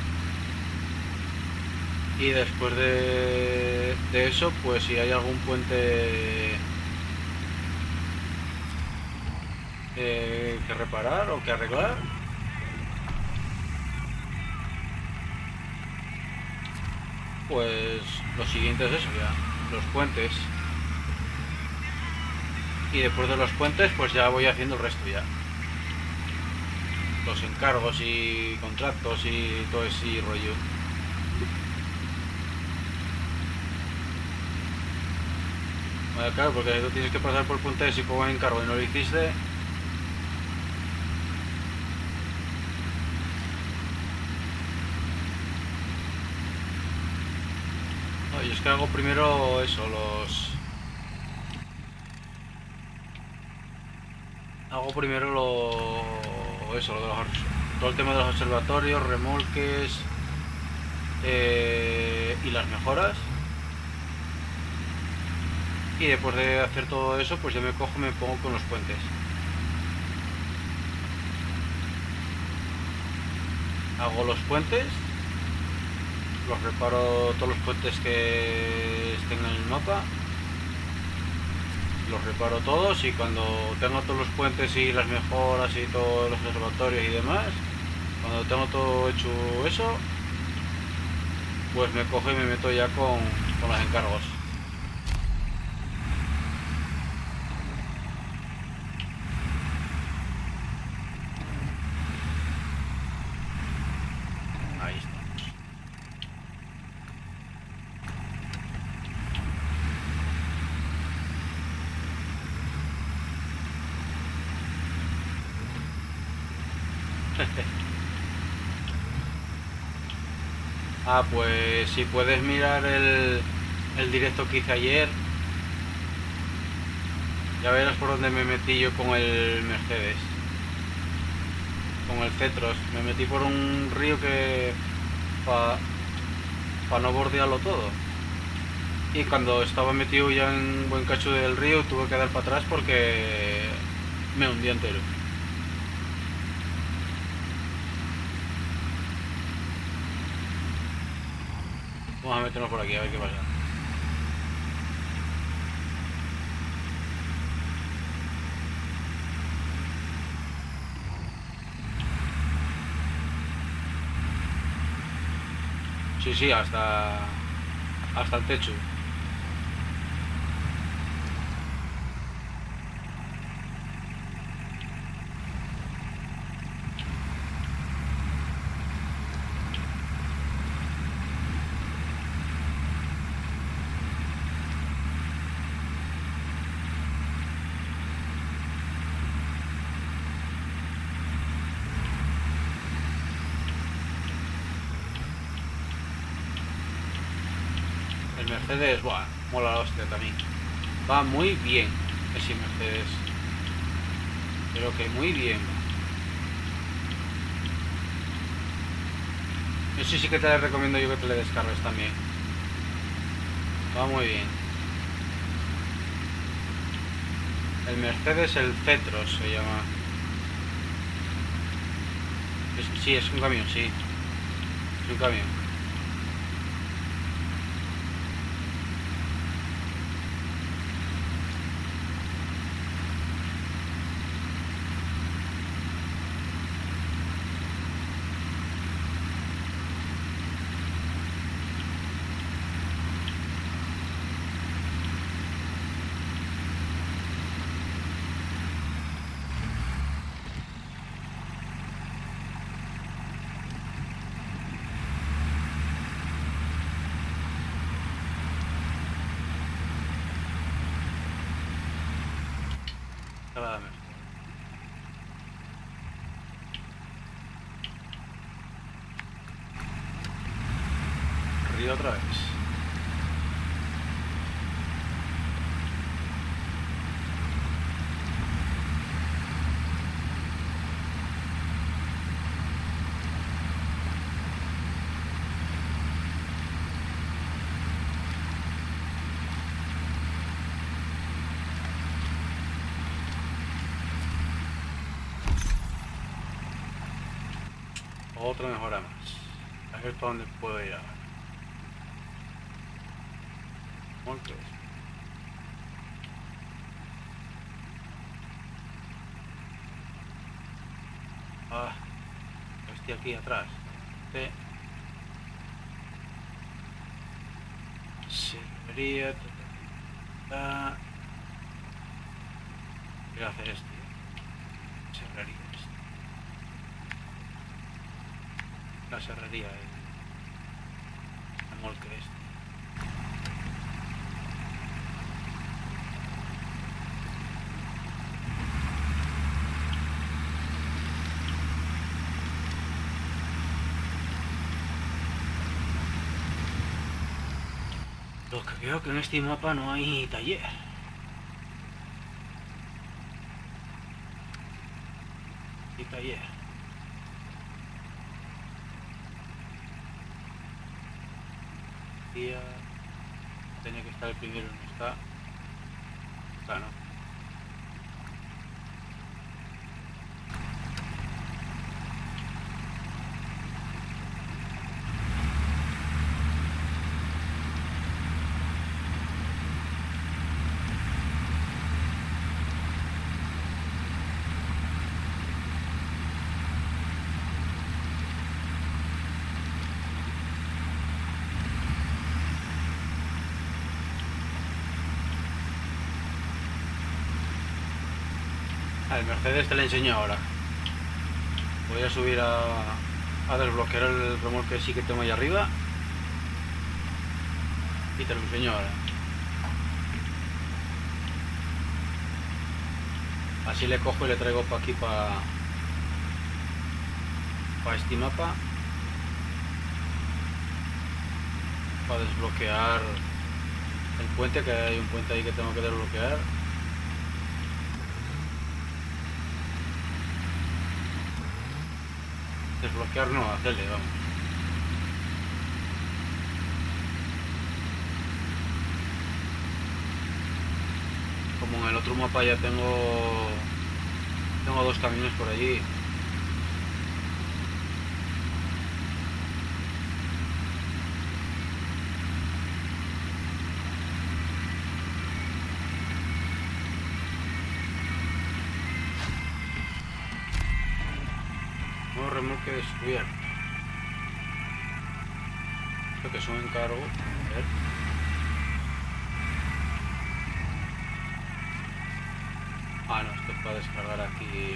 Y después de, de eso, pues si hay algún puente eh, que reparar o que arreglar, pues lo siguiente es eso ya, los puentes. Y después de los puentes, pues ya voy haciendo el resto ya. Los encargos y contratos y todo ese rollo. Bueno, claro, porque tú tienes que pasar por puentes y como encargo y no lo hiciste. No, yo es que hago primero eso, los... Hago primero lo... eso, lo de los... todo el tema de los observatorios, remolques eh, y las mejoras. Y después de hacer todo eso, pues yo me cojo y me pongo con los puentes. Hago los puentes, los reparo todos los puentes que estén en el mapa, los reparo todos y cuando tengo todos los puentes y las mejoras y todos los observatorios y demás, cuando tengo todo hecho eso, pues me cojo y me meto ya con, con los encargos. Ahí está. Ah, pues si puedes mirar el, el directo que hice ayer, ya verás por dónde me metí yo con el Mercedes, con el Cetros. Me metí por un río que para pa no bordearlo todo. Y cuando estaba metido ya en un buen cacho del río tuve que dar para atrás porque me hundí entero. Vamos a meternos por aquí a ver qué pasa. Sí, sí, hasta hasta el techo. El Mercedes, buah, mola la hostia también. Va muy bien ese Mercedes. Pero que muy bien. Eso sí que te le recomiendo yo que te le descargues también. Va muy bien. El Mercedes, el Cetros se llama. Es, sí, es un camión, sí. Es un camión. Río otra vez. Otra mejora más. A ver para dónde puedo ir ahora. Montes. Ah, estoy aquí atrás. Sí. Serrería. Voy a hacer esto. Serrería. La serrería, el, el molque este. Lo que veo que en este mapa no hay taller. Y taller. Tenía que estar el primero, no está. Está, ¿no? Al Mercedes te le enseño ahora. Voy a subir a, a desbloquear el remolque sí que tengo ahí arriba. Y te lo enseño ahora. Así le cojo y le traigo para aquí, para para este mapa, para desbloquear el puente, que hay un puente ahí que tengo que desbloquear. Desbloquear no, hacerle, vamos. Como en el otro mapa ya tengo tengo dos caminos por allí. Nuevo remolque descubierto. Esto que es un encargo. A ver. Ah, no, esto es para descargar aquí.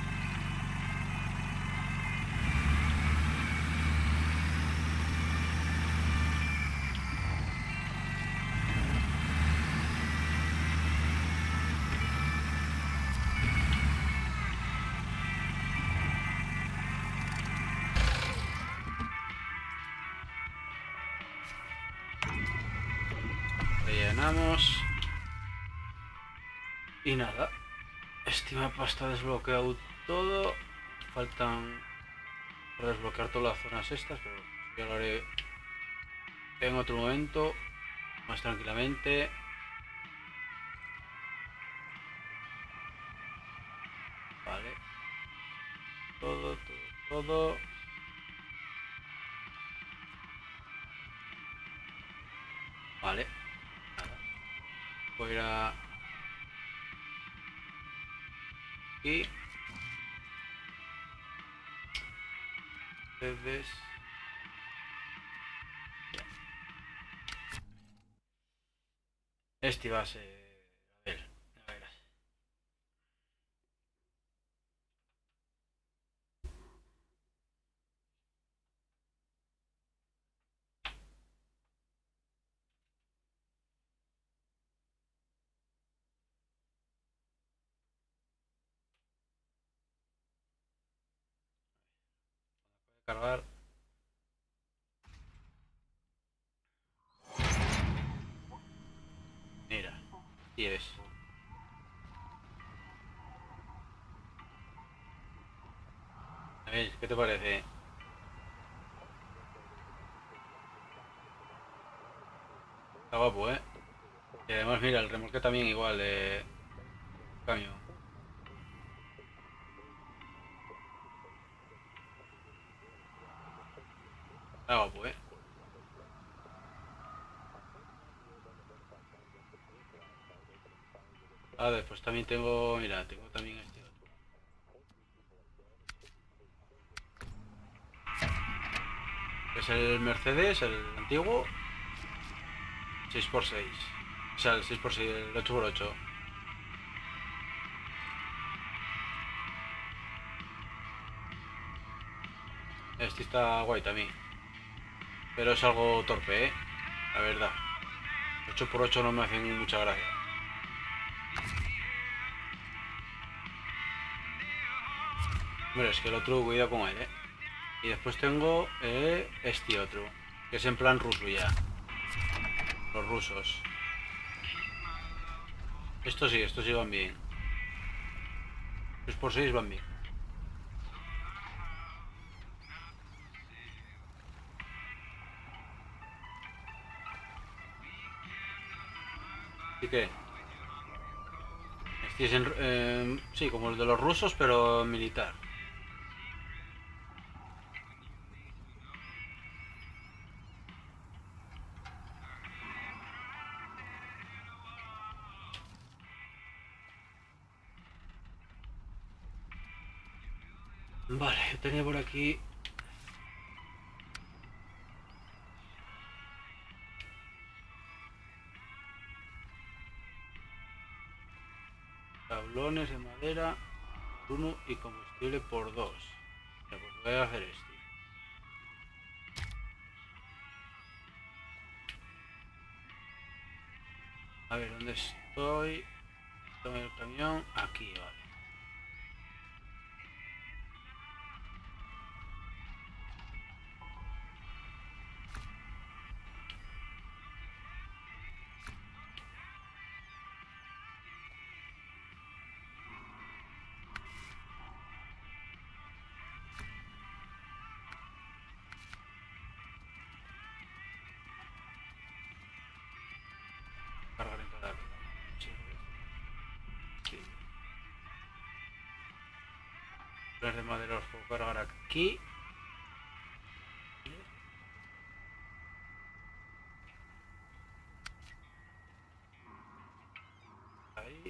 Rellenamos. Y nada. Este mapa está desbloqueado todo. Faltan por desbloquear todas las zonas estas, pero ya lo haré en otro momento, más tranquilamente. Vale. Todo, todo, todo. Vale. Nada. Voy a ir a... aquí. Ustedes... Este va a ser... A ver, a ver. Voy a cargar. Mira, y es. A ver, ¿qué te parece? Está guapo, ¿eh? Y además, mira, el remolque también igual de camión. Está guapo, ¿eh? Ah, después también tengo, mira, tengo también este otro. Es el Mercedes, el antiguo, seis por seis. O sea, el seis por seis, el ocho por ocho. Este está guay también. Pero es algo torpe, ¿eh? La verdad. ocho por ocho no me hacen mucha gracia. Hombre, es que el otro, cuidado con él, ¿eh? Y después tengo eh, este otro, que es en plan ruso ya. Los rusos. Estos sí, estos sí van bien. seis por seis van bien. Así que... Este es en, eh, sí, como el de los rusos, pero militar. Vale, yo tenía por aquí... tablones de madera. uno y combustible por dos. Mira, pues voy a hacer esto. A ver, ¿dónde estoy? Toma el camión. Aquí, vale. Cargar en cada sí. Las de madera los puedo cargar aquí. Ahí.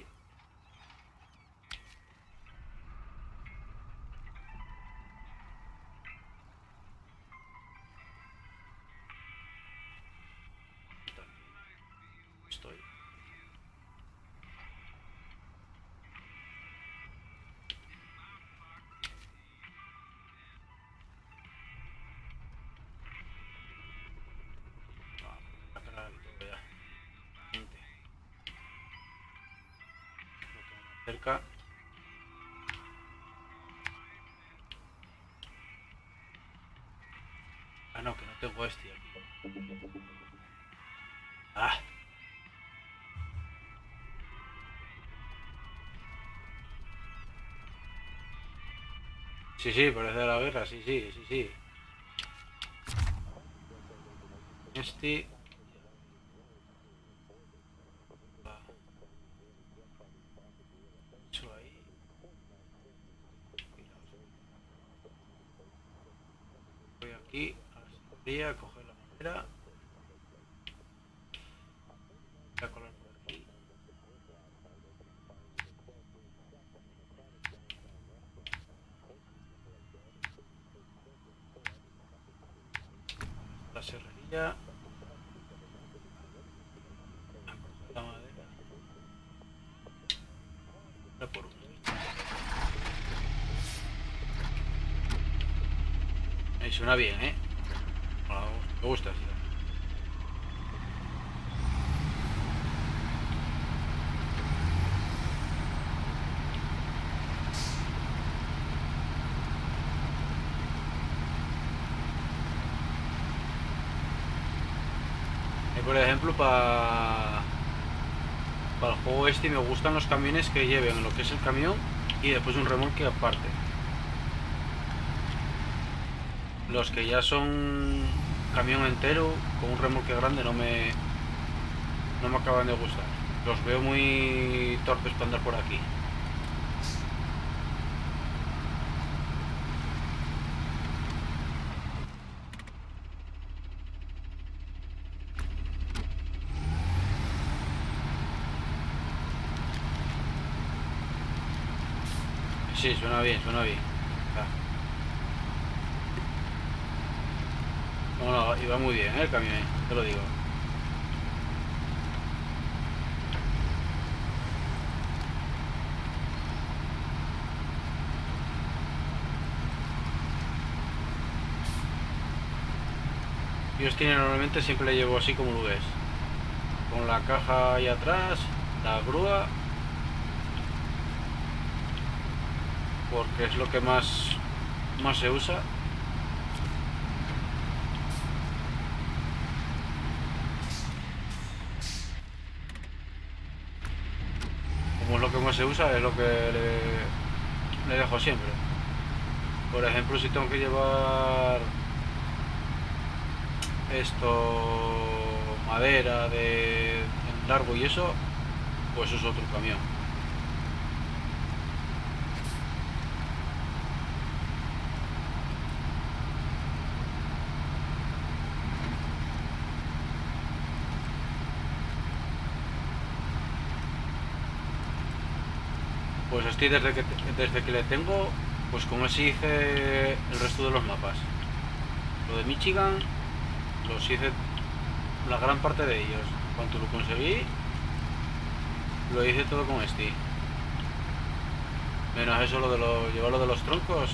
Estoy. Cerca. Ah, no, que no tengo este aquí. Ah. Sí, sí, parece la guerra, sí, sí, sí, sí. Este. Eso ahí. Voy aquí a la sillería, a coger la madera. Voy a colar por aquí. La serrería. A coger la madera. Una por una. Ahí suena bien, ¿eh? Me gusta así. Por ejemplo, para para el juego este me gustan los camiones que lleven lo que es el camión y después un remolque aparte. Los que ya son camión entero con un remolque grande no me no me acaban de gustar. Los veo muy torpes para andar por aquí. Sí, suena bien, suena bien. Ah. No, no, iba muy bien, ¿eh? El camión, te lo digo. Yo este normalmente siempre le llevo así como lo ves. Con la caja ahí atrás, la grúa. Porque es lo que más, más se usa. Como es lo que más se usa, es lo que le, le dejo siempre. Por ejemplo, si tengo que llevar esto, madera de largo y eso, pues es otro camión. Pues estoy desde que, desde que le tengo, pues con ese hice el resto de los mapas. Lo de Michigan los hice la gran parte de ellos. Cuando lo conseguí, lo hice todo con este. Menos eso, lo de los, llevar lo de los troncos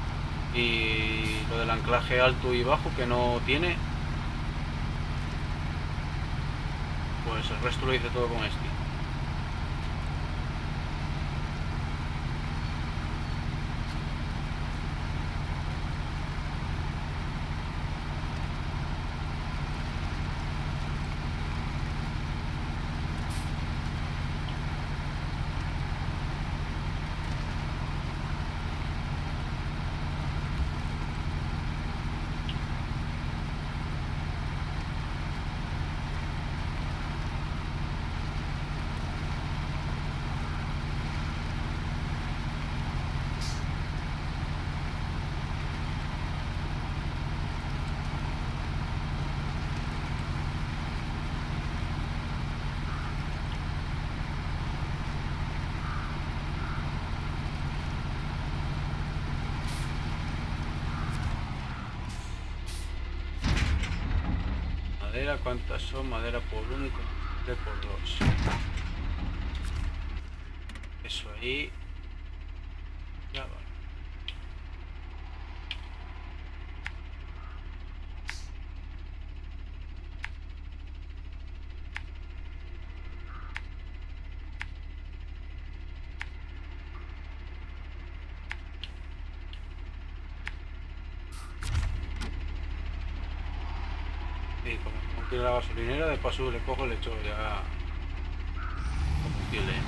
y lo del anclaje alto y bajo que no tiene. Pues el resto lo hice todo con este. Madera, ¿cuántas son? Madera por uno y de por dos. Eso ahí. Ya va. Y como no quiero la gasolinera, de paso le cojo y le echo ya combustible.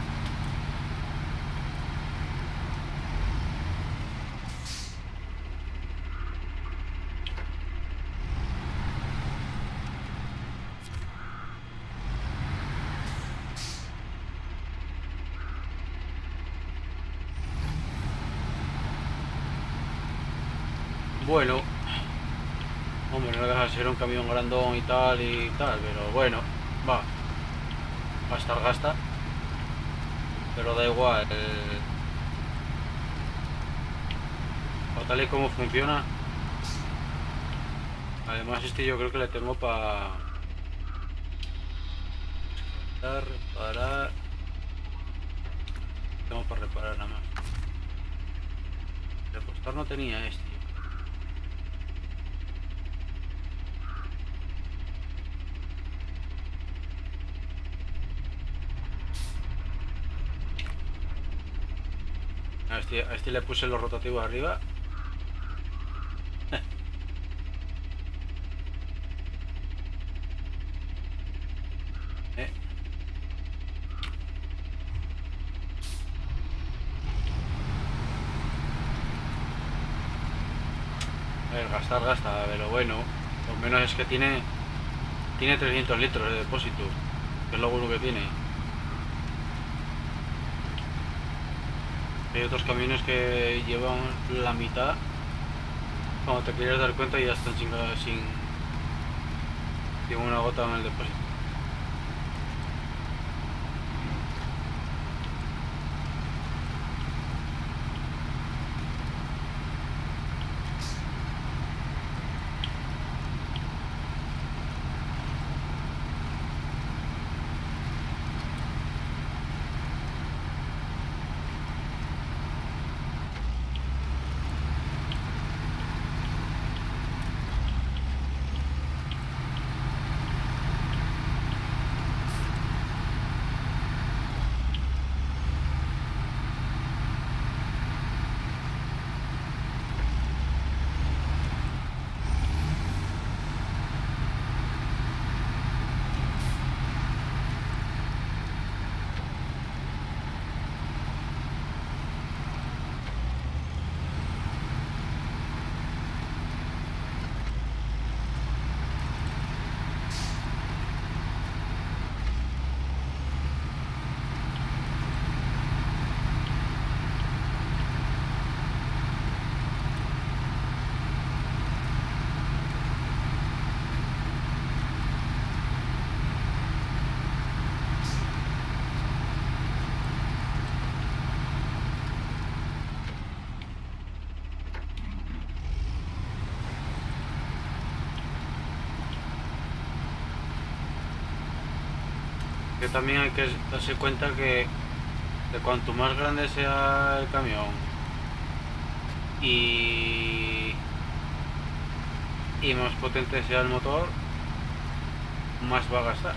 Bueno, hombre, no deja de ser un camión grandón y tal y tal, pero bueno, va, gastar gasta, pero da igual, el... o tal y como funciona. Además este yo creo que le tengo para reparar, tengo para reparar nada más. Repostar no tenía este. A este, a este le puse los rotativos arriba. eh. A ver, gastar gasta, pero bueno, lo menos es que tiene tiene trescientos litros de depósito, que es lo bueno que tiene. Hay otros camiones que llevan la mitad, cuando te quieres dar cuenta ya están sin, sin, sin una gota en el depósito. Que también hay que darse cuenta que Que cuanto más grande sea el camión y, y más potente sea el motor, más va a gastar.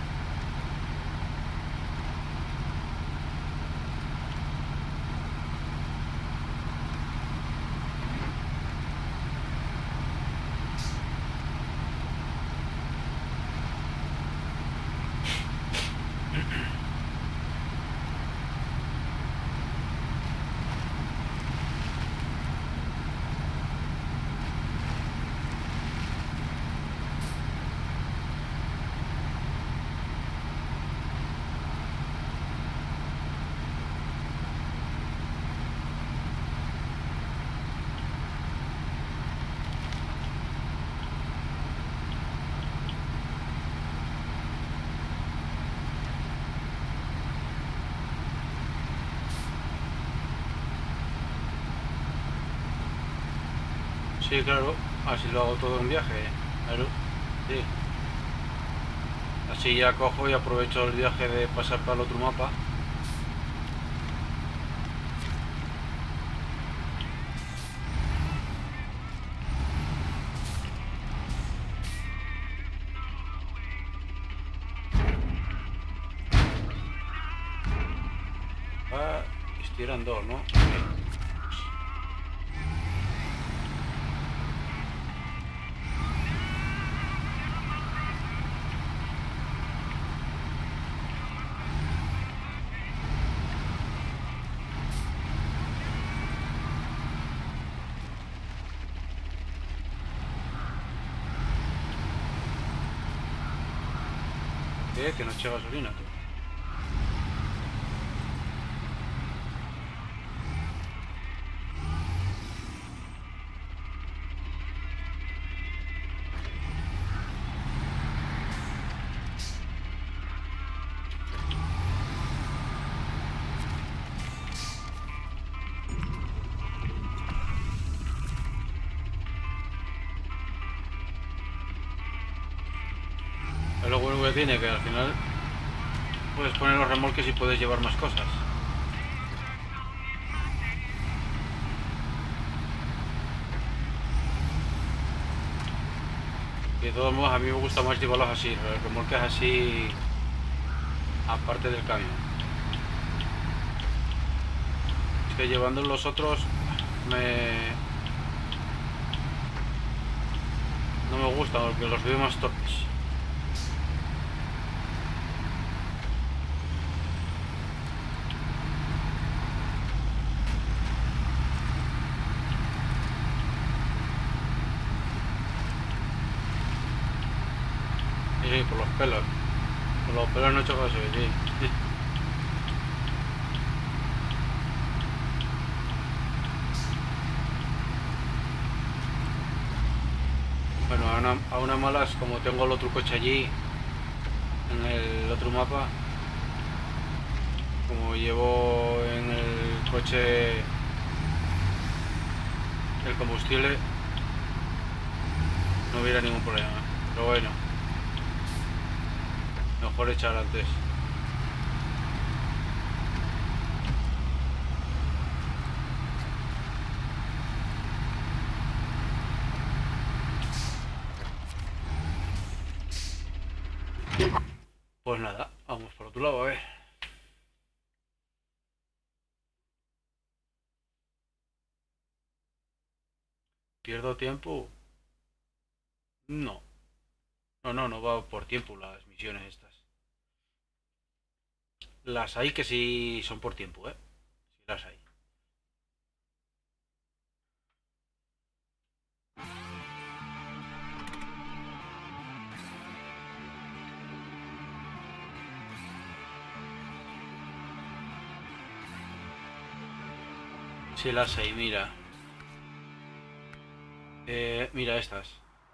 Sí, claro, así lo hago todo en viaje. Claro, sí. Así ya cojo y aprovecho el viaje de pasar para el otro mapa. Ah, estoy en dos, ¿no? ¿Qué? Que no eche gasolina, tú. Es lo bueno que tiene, que al final puedes poner los remolques y puedes llevar más cosas. Y de todos modos a mí me gusta más llevarlos así, los remolques así aparte del camión. Es que llevando los otros me... no me gusta porque los veo más torpes. Sí, por los pelos. Por los pelos no he hecho caso, sí. Bueno, a una, a una malas, como tengo el otro coche allí, en el otro mapa, como llevo en el coche el combustible, no hubiera ningún problema. Pero bueno, mejor echar antes. Pues nada, vamos por otro lado a ver. ¿Pierdo tiempo? No. No, no, no va por tiempo las misiones estas. Las hay que sí son por tiempo, ¿eh? Sí las hay. Sí las hay, mira. Eh, mira estas.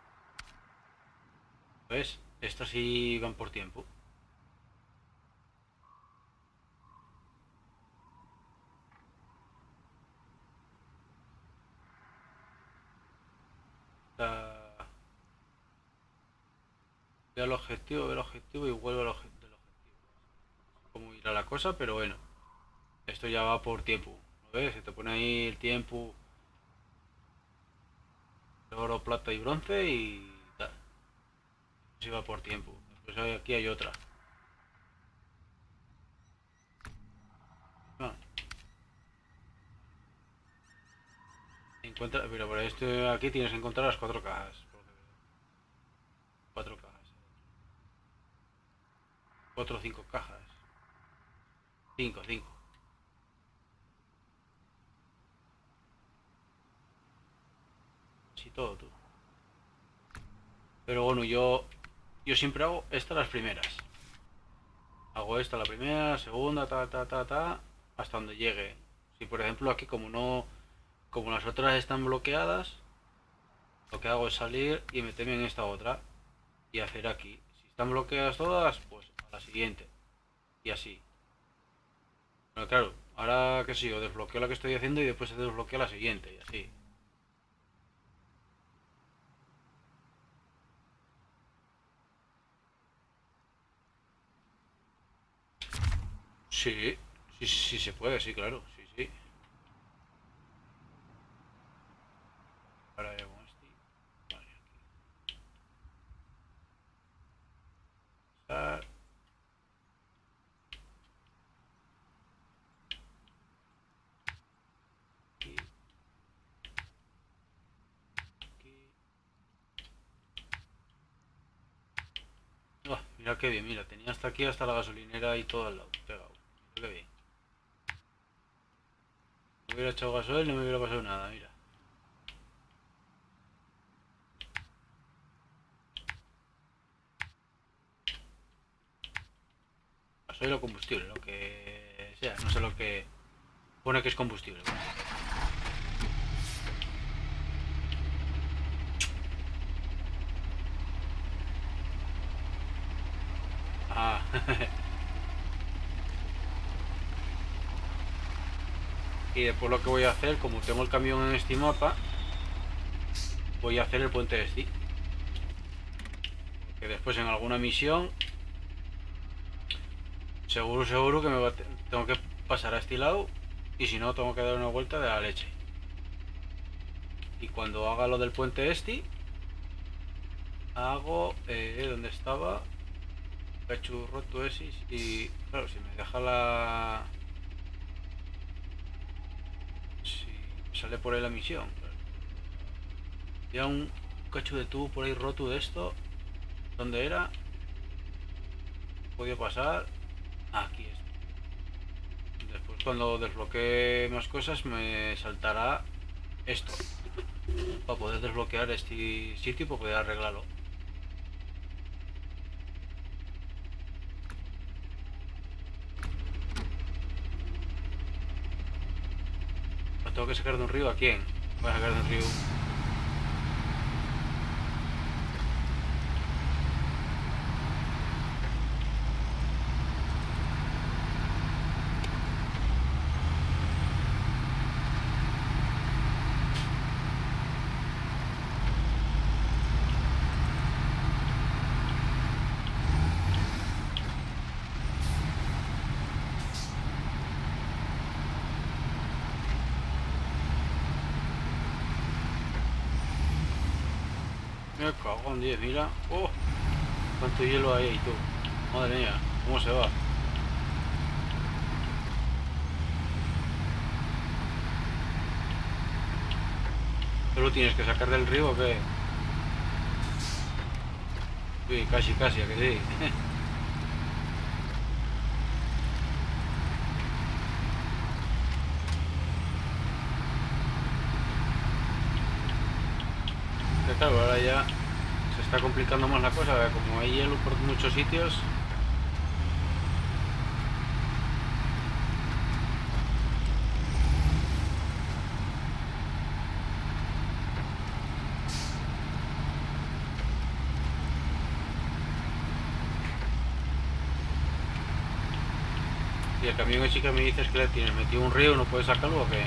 ¿Ves? Estas sí van por tiempo. La... Ve al objetivo, ve al objetivo y vuelve al obje- del objetivo. No sé cómo irá la cosa, pero bueno. Esto ya va por tiempo. ¿Lo ves? Se te pone ahí el tiempo. Oro, plata y bronce y tal. Eso va por tiempo. Después hay- aquí hay otra. Ah, encuentra, pero para esto aquí tienes que encontrar las cuatro cajas. Cuatro cajas. Cuatro o cinco cajas. Cinco, cinco. Sí, todo tú. Pero bueno, yo yo siempre hago estas las primeras. Hago esta la primera, la segunda, ta, ta, ta, ta, hasta donde llegue. Si por ejemplo aquí como no, como las otras están bloqueadas, lo que hago es salir y meterme en esta otra y hacer aquí. Si están bloqueadas todas, pues a la siguiente. Y así. Pero claro, ahora que sigo, desbloqueo la que estoy haciendo y después se desbloquea la siguiente y así. Sí, sí, sí se puede, sí, claro, sí, sí. Ahora hago este. Vale, aquí. Aquí, aquí. Ah, mira qué bien, mira, tenía hasta aquí, hasta la gasolinera y todo al lado, pegado. Mira qué bien. No hubiera echado gasoil, no me hubiera pasado nada, mira. Gasoil o combustible, lo que sea, no sé lo que pone que es combustible. Ah, y después lo que voy a hacer, como tengo el camión en este mapa, voy a hacer el puente de este. Que después en alguna misión, seguro, seguro que me va, tengo que pasar a este lado y si no, tengo que dar una vuelta de la leche. Y cuando haga lo del puente este, hago, eh, ¿dónde estaba? Cachurro ese y claro, si me deja la... Si sale por ahí la misión, claro. Ya un cacho de tubo por ahí roto de esto. ¿Dónde era? Podía pasar. Aquí está. Después cuando desbloquee más cosas me saltará esto. Para poder desbloquear este sitio y para poder arreglarlo. ¿Lo tengo que sacar de un río? ¿A quién? Voy a sacar de un río. Me cago en diez, mira. ¡Oh! ¿Cuánto hielo hay ahí, tú? Madre mía, ¿cómo se va? ¿Tú lo tienes que sacar del río o qué? Sí, casi, casi, a que sí. Que claro, ahora ya se está complicando más la cosa, como hay hielo por muchos sitios. Y el camión ese que me dices que le tienes metido un río, ¿no puedes sacarlo o qué?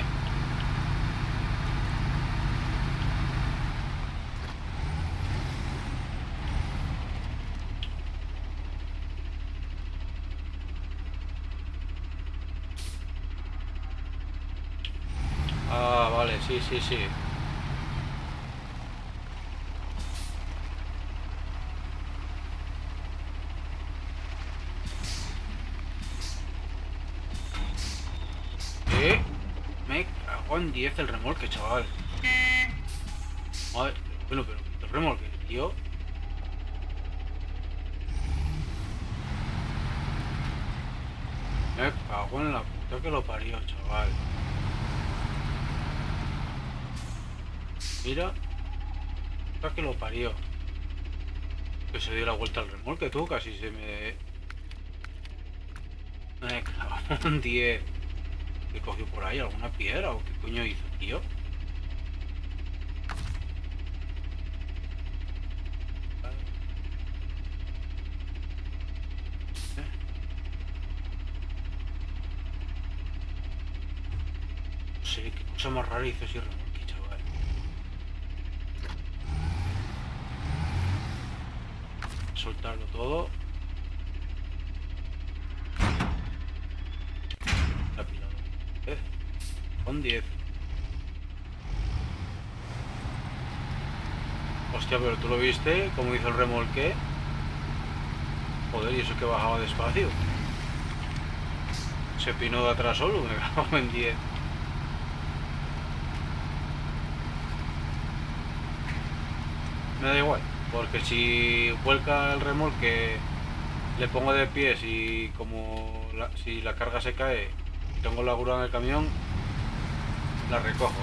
vale, sí, sí, sí. ¿Eh? Me cago en diez el remolque, chaval. Madre, bueno, pero el remolque, tío. Me cago en la puta que lo parió, chaval. Mira, puta que lo parió. Que se dio la vuelta al remolque, tú, casi se me... Me cago en diez. ¿Qué cogió por ahí? ¿Alguna piedra o qué coño hizo, tío? No sé, qué cosa más rara hizo ese remolque, chaval. Soltarlo todo. La pilado. Eh, con diez. Hostia, pero tú lo viste, cómo hizo el remolque. Joder, y eso que bajaba despacio. Se pinó de atrás solo, me cago en diez. Me da igual, porque si vuelca el remolque, le pongo de pies y como la, si la carga se cae, tengo la grúa en el camión, la recojo.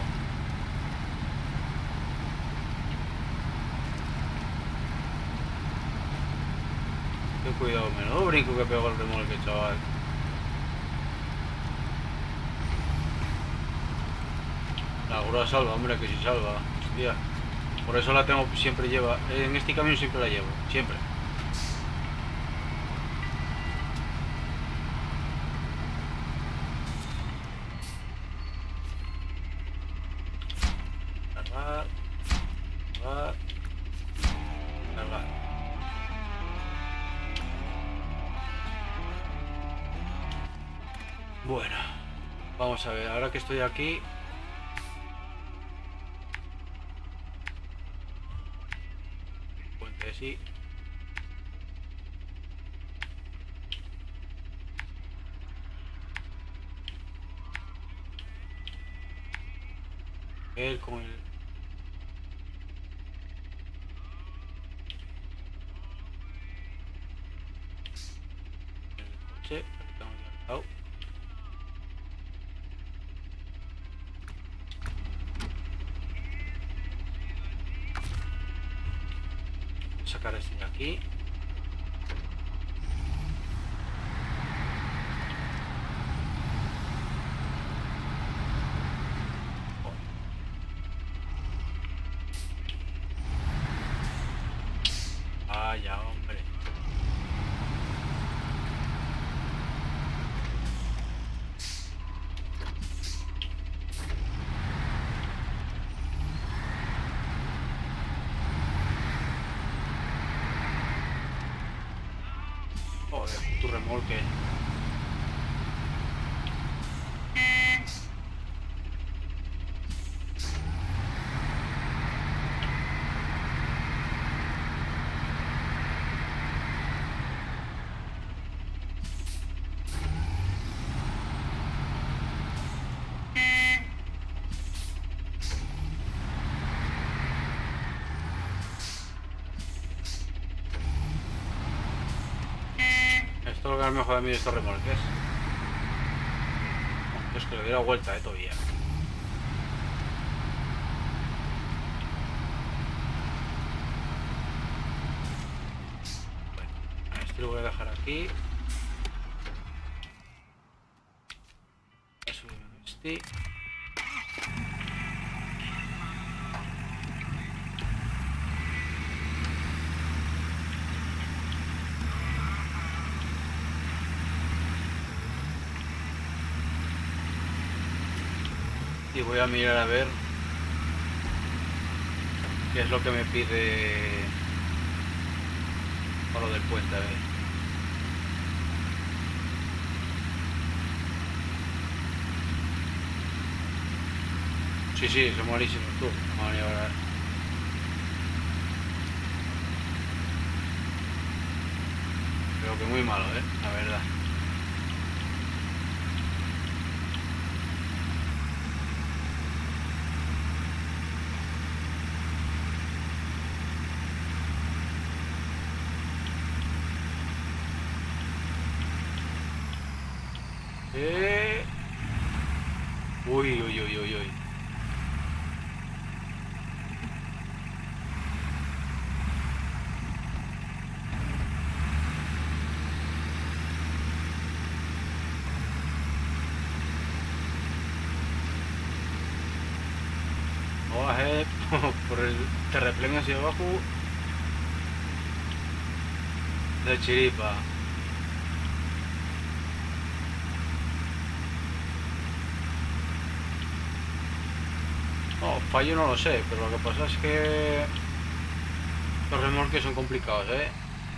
Ten cuidado, menudo brinco que pegó el remolque, chaval. La grúa salva, hombre, que si salva. Hostia. Por eso la tengo, siempre lleva. En este camión siempre la llevo, siempre. Cargar, cargar, cargar. Bueno, vamos a ver, ahora que estoy aquí. Puente sí. Él con el... el coche, estamos ya al lado. Sacar este de aquí. Vaya, hombre. Joder, tu remolque. Esto es lo que me jode a mí de estos remolques. Es que le doy la vuelta, eh, todavía. Bueno, a este lo voy a dejar aquí. Eso este. Y voy a mirar a ver qué es lo que me pide por lo del puente, a ver. Sí, sí, son malísimos tú. Maniobrar. Pero que muy malo, ¿eh? La verdad. Eh... Uy, uy, uy, uy, uy. Bajé por el terraplén hacia abajo de chiripa. No, fallo no lo sé, pero lo que pasa es que los remolques son complicados, ¿eh?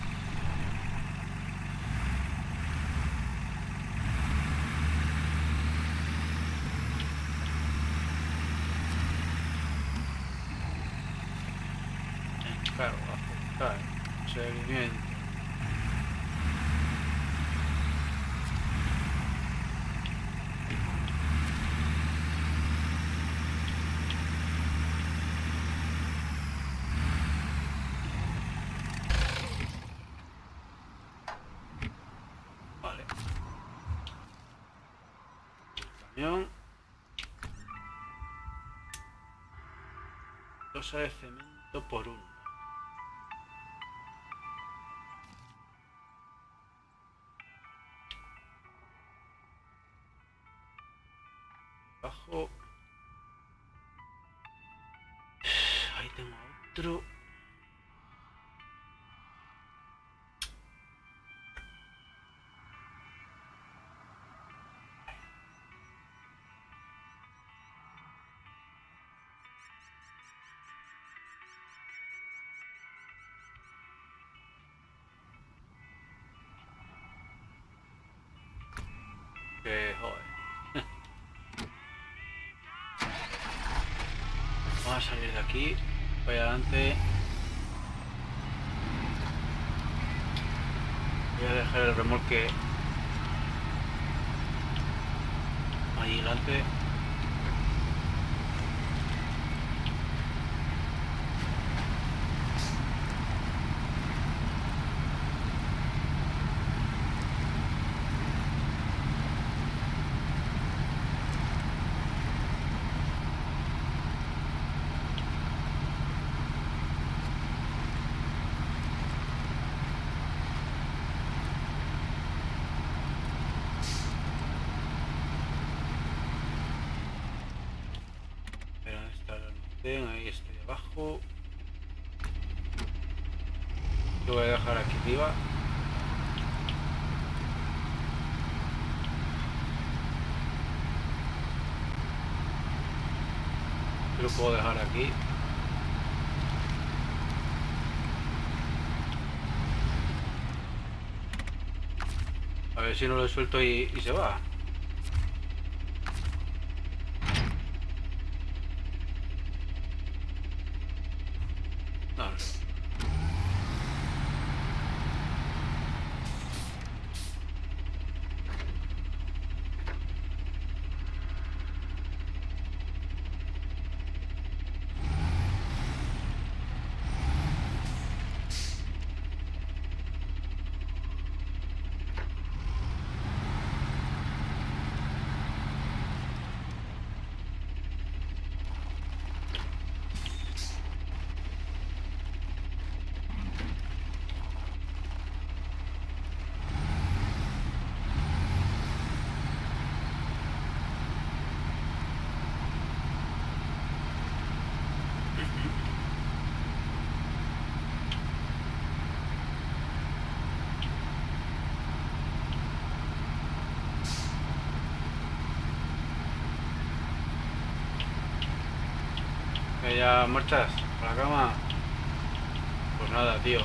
Encargo, aceptar, seguimiento. Vale. Camión. Losa de cemento por uno. Bajo. Ahí tengo otro. Que joder. Vamos a salir de aquí. Voy adelante. Voy a dejar el remolque ahí delante. Ahí estoy abajo. Lo voy a dejar aquí arriba. Lo puedo dejar aquí. A ver si no lo suelto y, y se va. No. Que ya marchas a la cama. Pues nada, tío.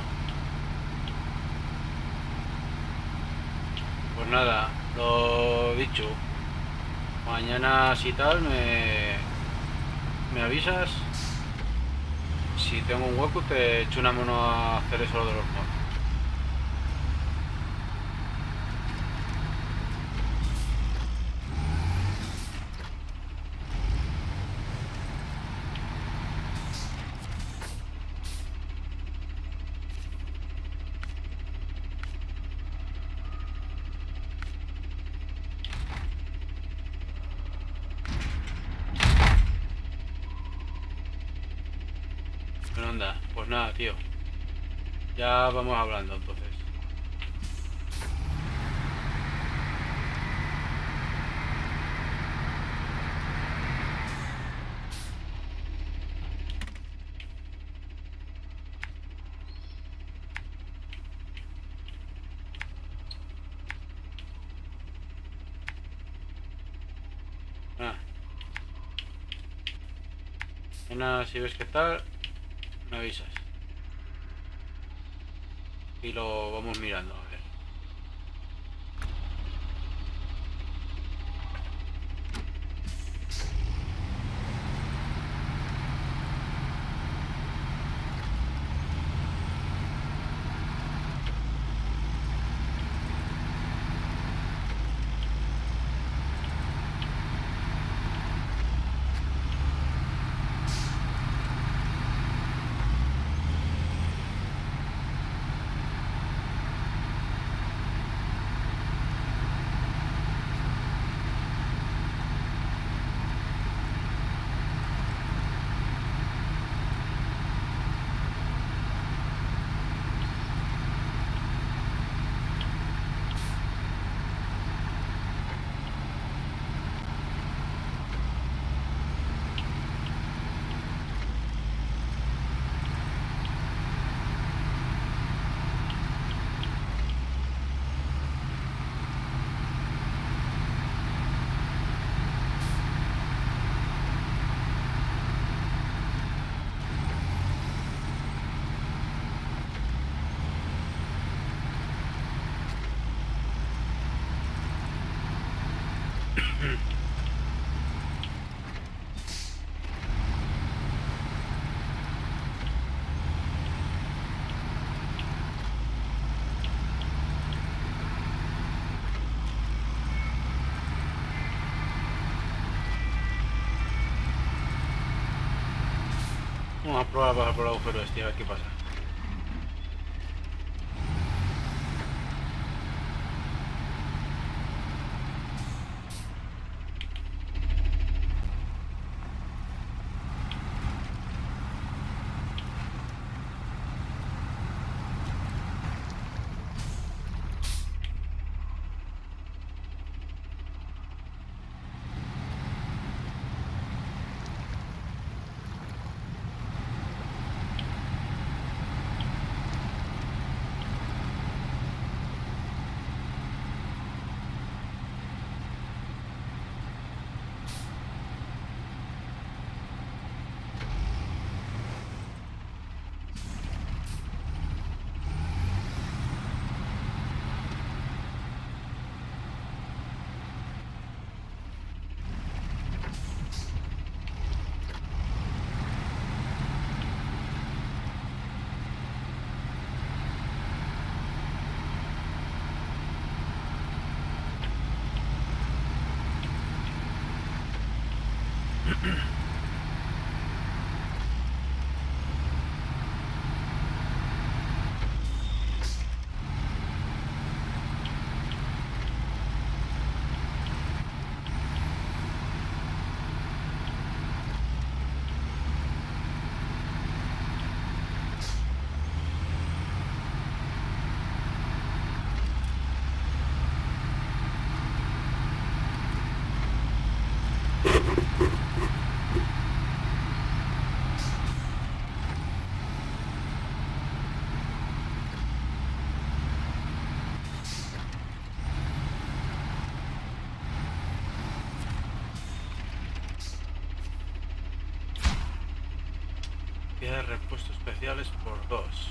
Pues nada, lo dicho. Mañana si tal me, me avisas. Si tengo un hueco te echo una mano a hacer eso de los mods. ¿Qué onda? Pues nada, tío. Ya vamos hablando entonces. Ah. Nada, si ves qué tal, me avisas. Y lo vamos mirando, a ver. Vamos a probar a pasar por el agujero este, a ver qué pasa. Piezas de repuesto especiales por dos.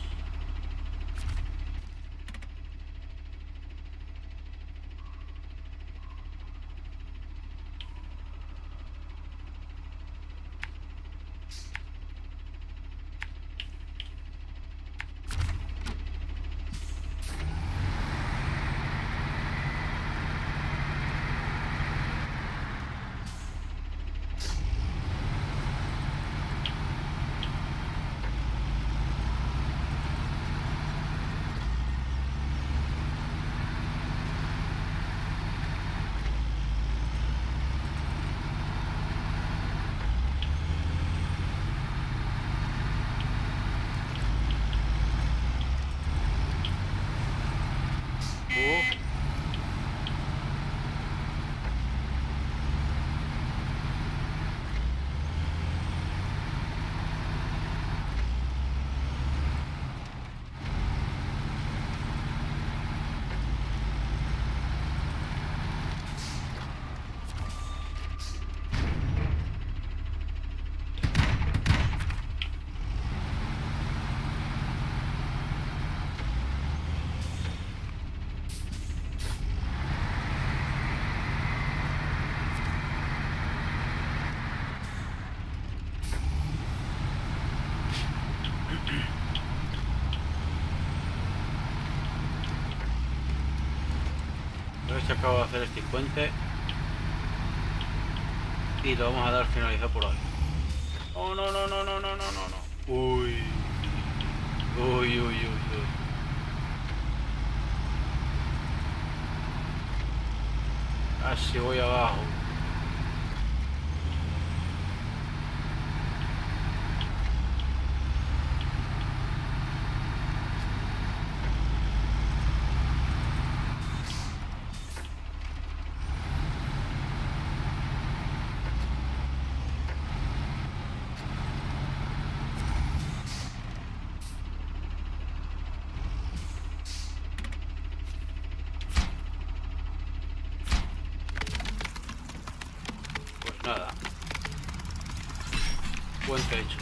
si acabo de hacer este puente y lo vamos a dar finalizado por hoy. Oh, no, no, no, no, no, no, no, no. Uy. Uy, uy, uy, uy. Casi voy abajo. Pues nada. Puente hecho.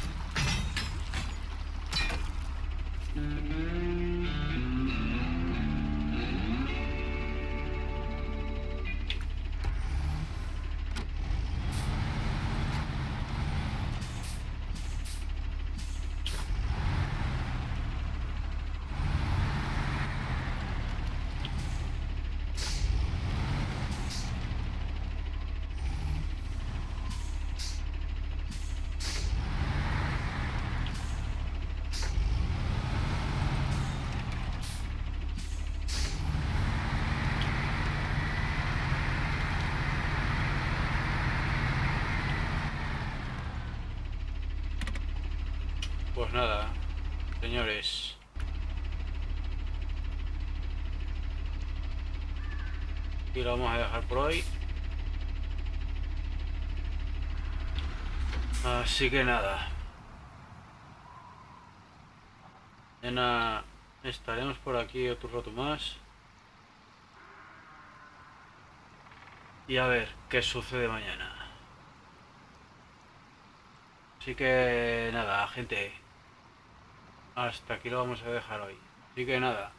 Pues nada, señores. Y lo vamos a dejar por hoy. Así que nada. Mañana estaremos por aquí otro rato más. Y a ver qué sucede mañana. Así que nada, gente. Hasta aquí lo vamos a dejar hoy. Así que nada.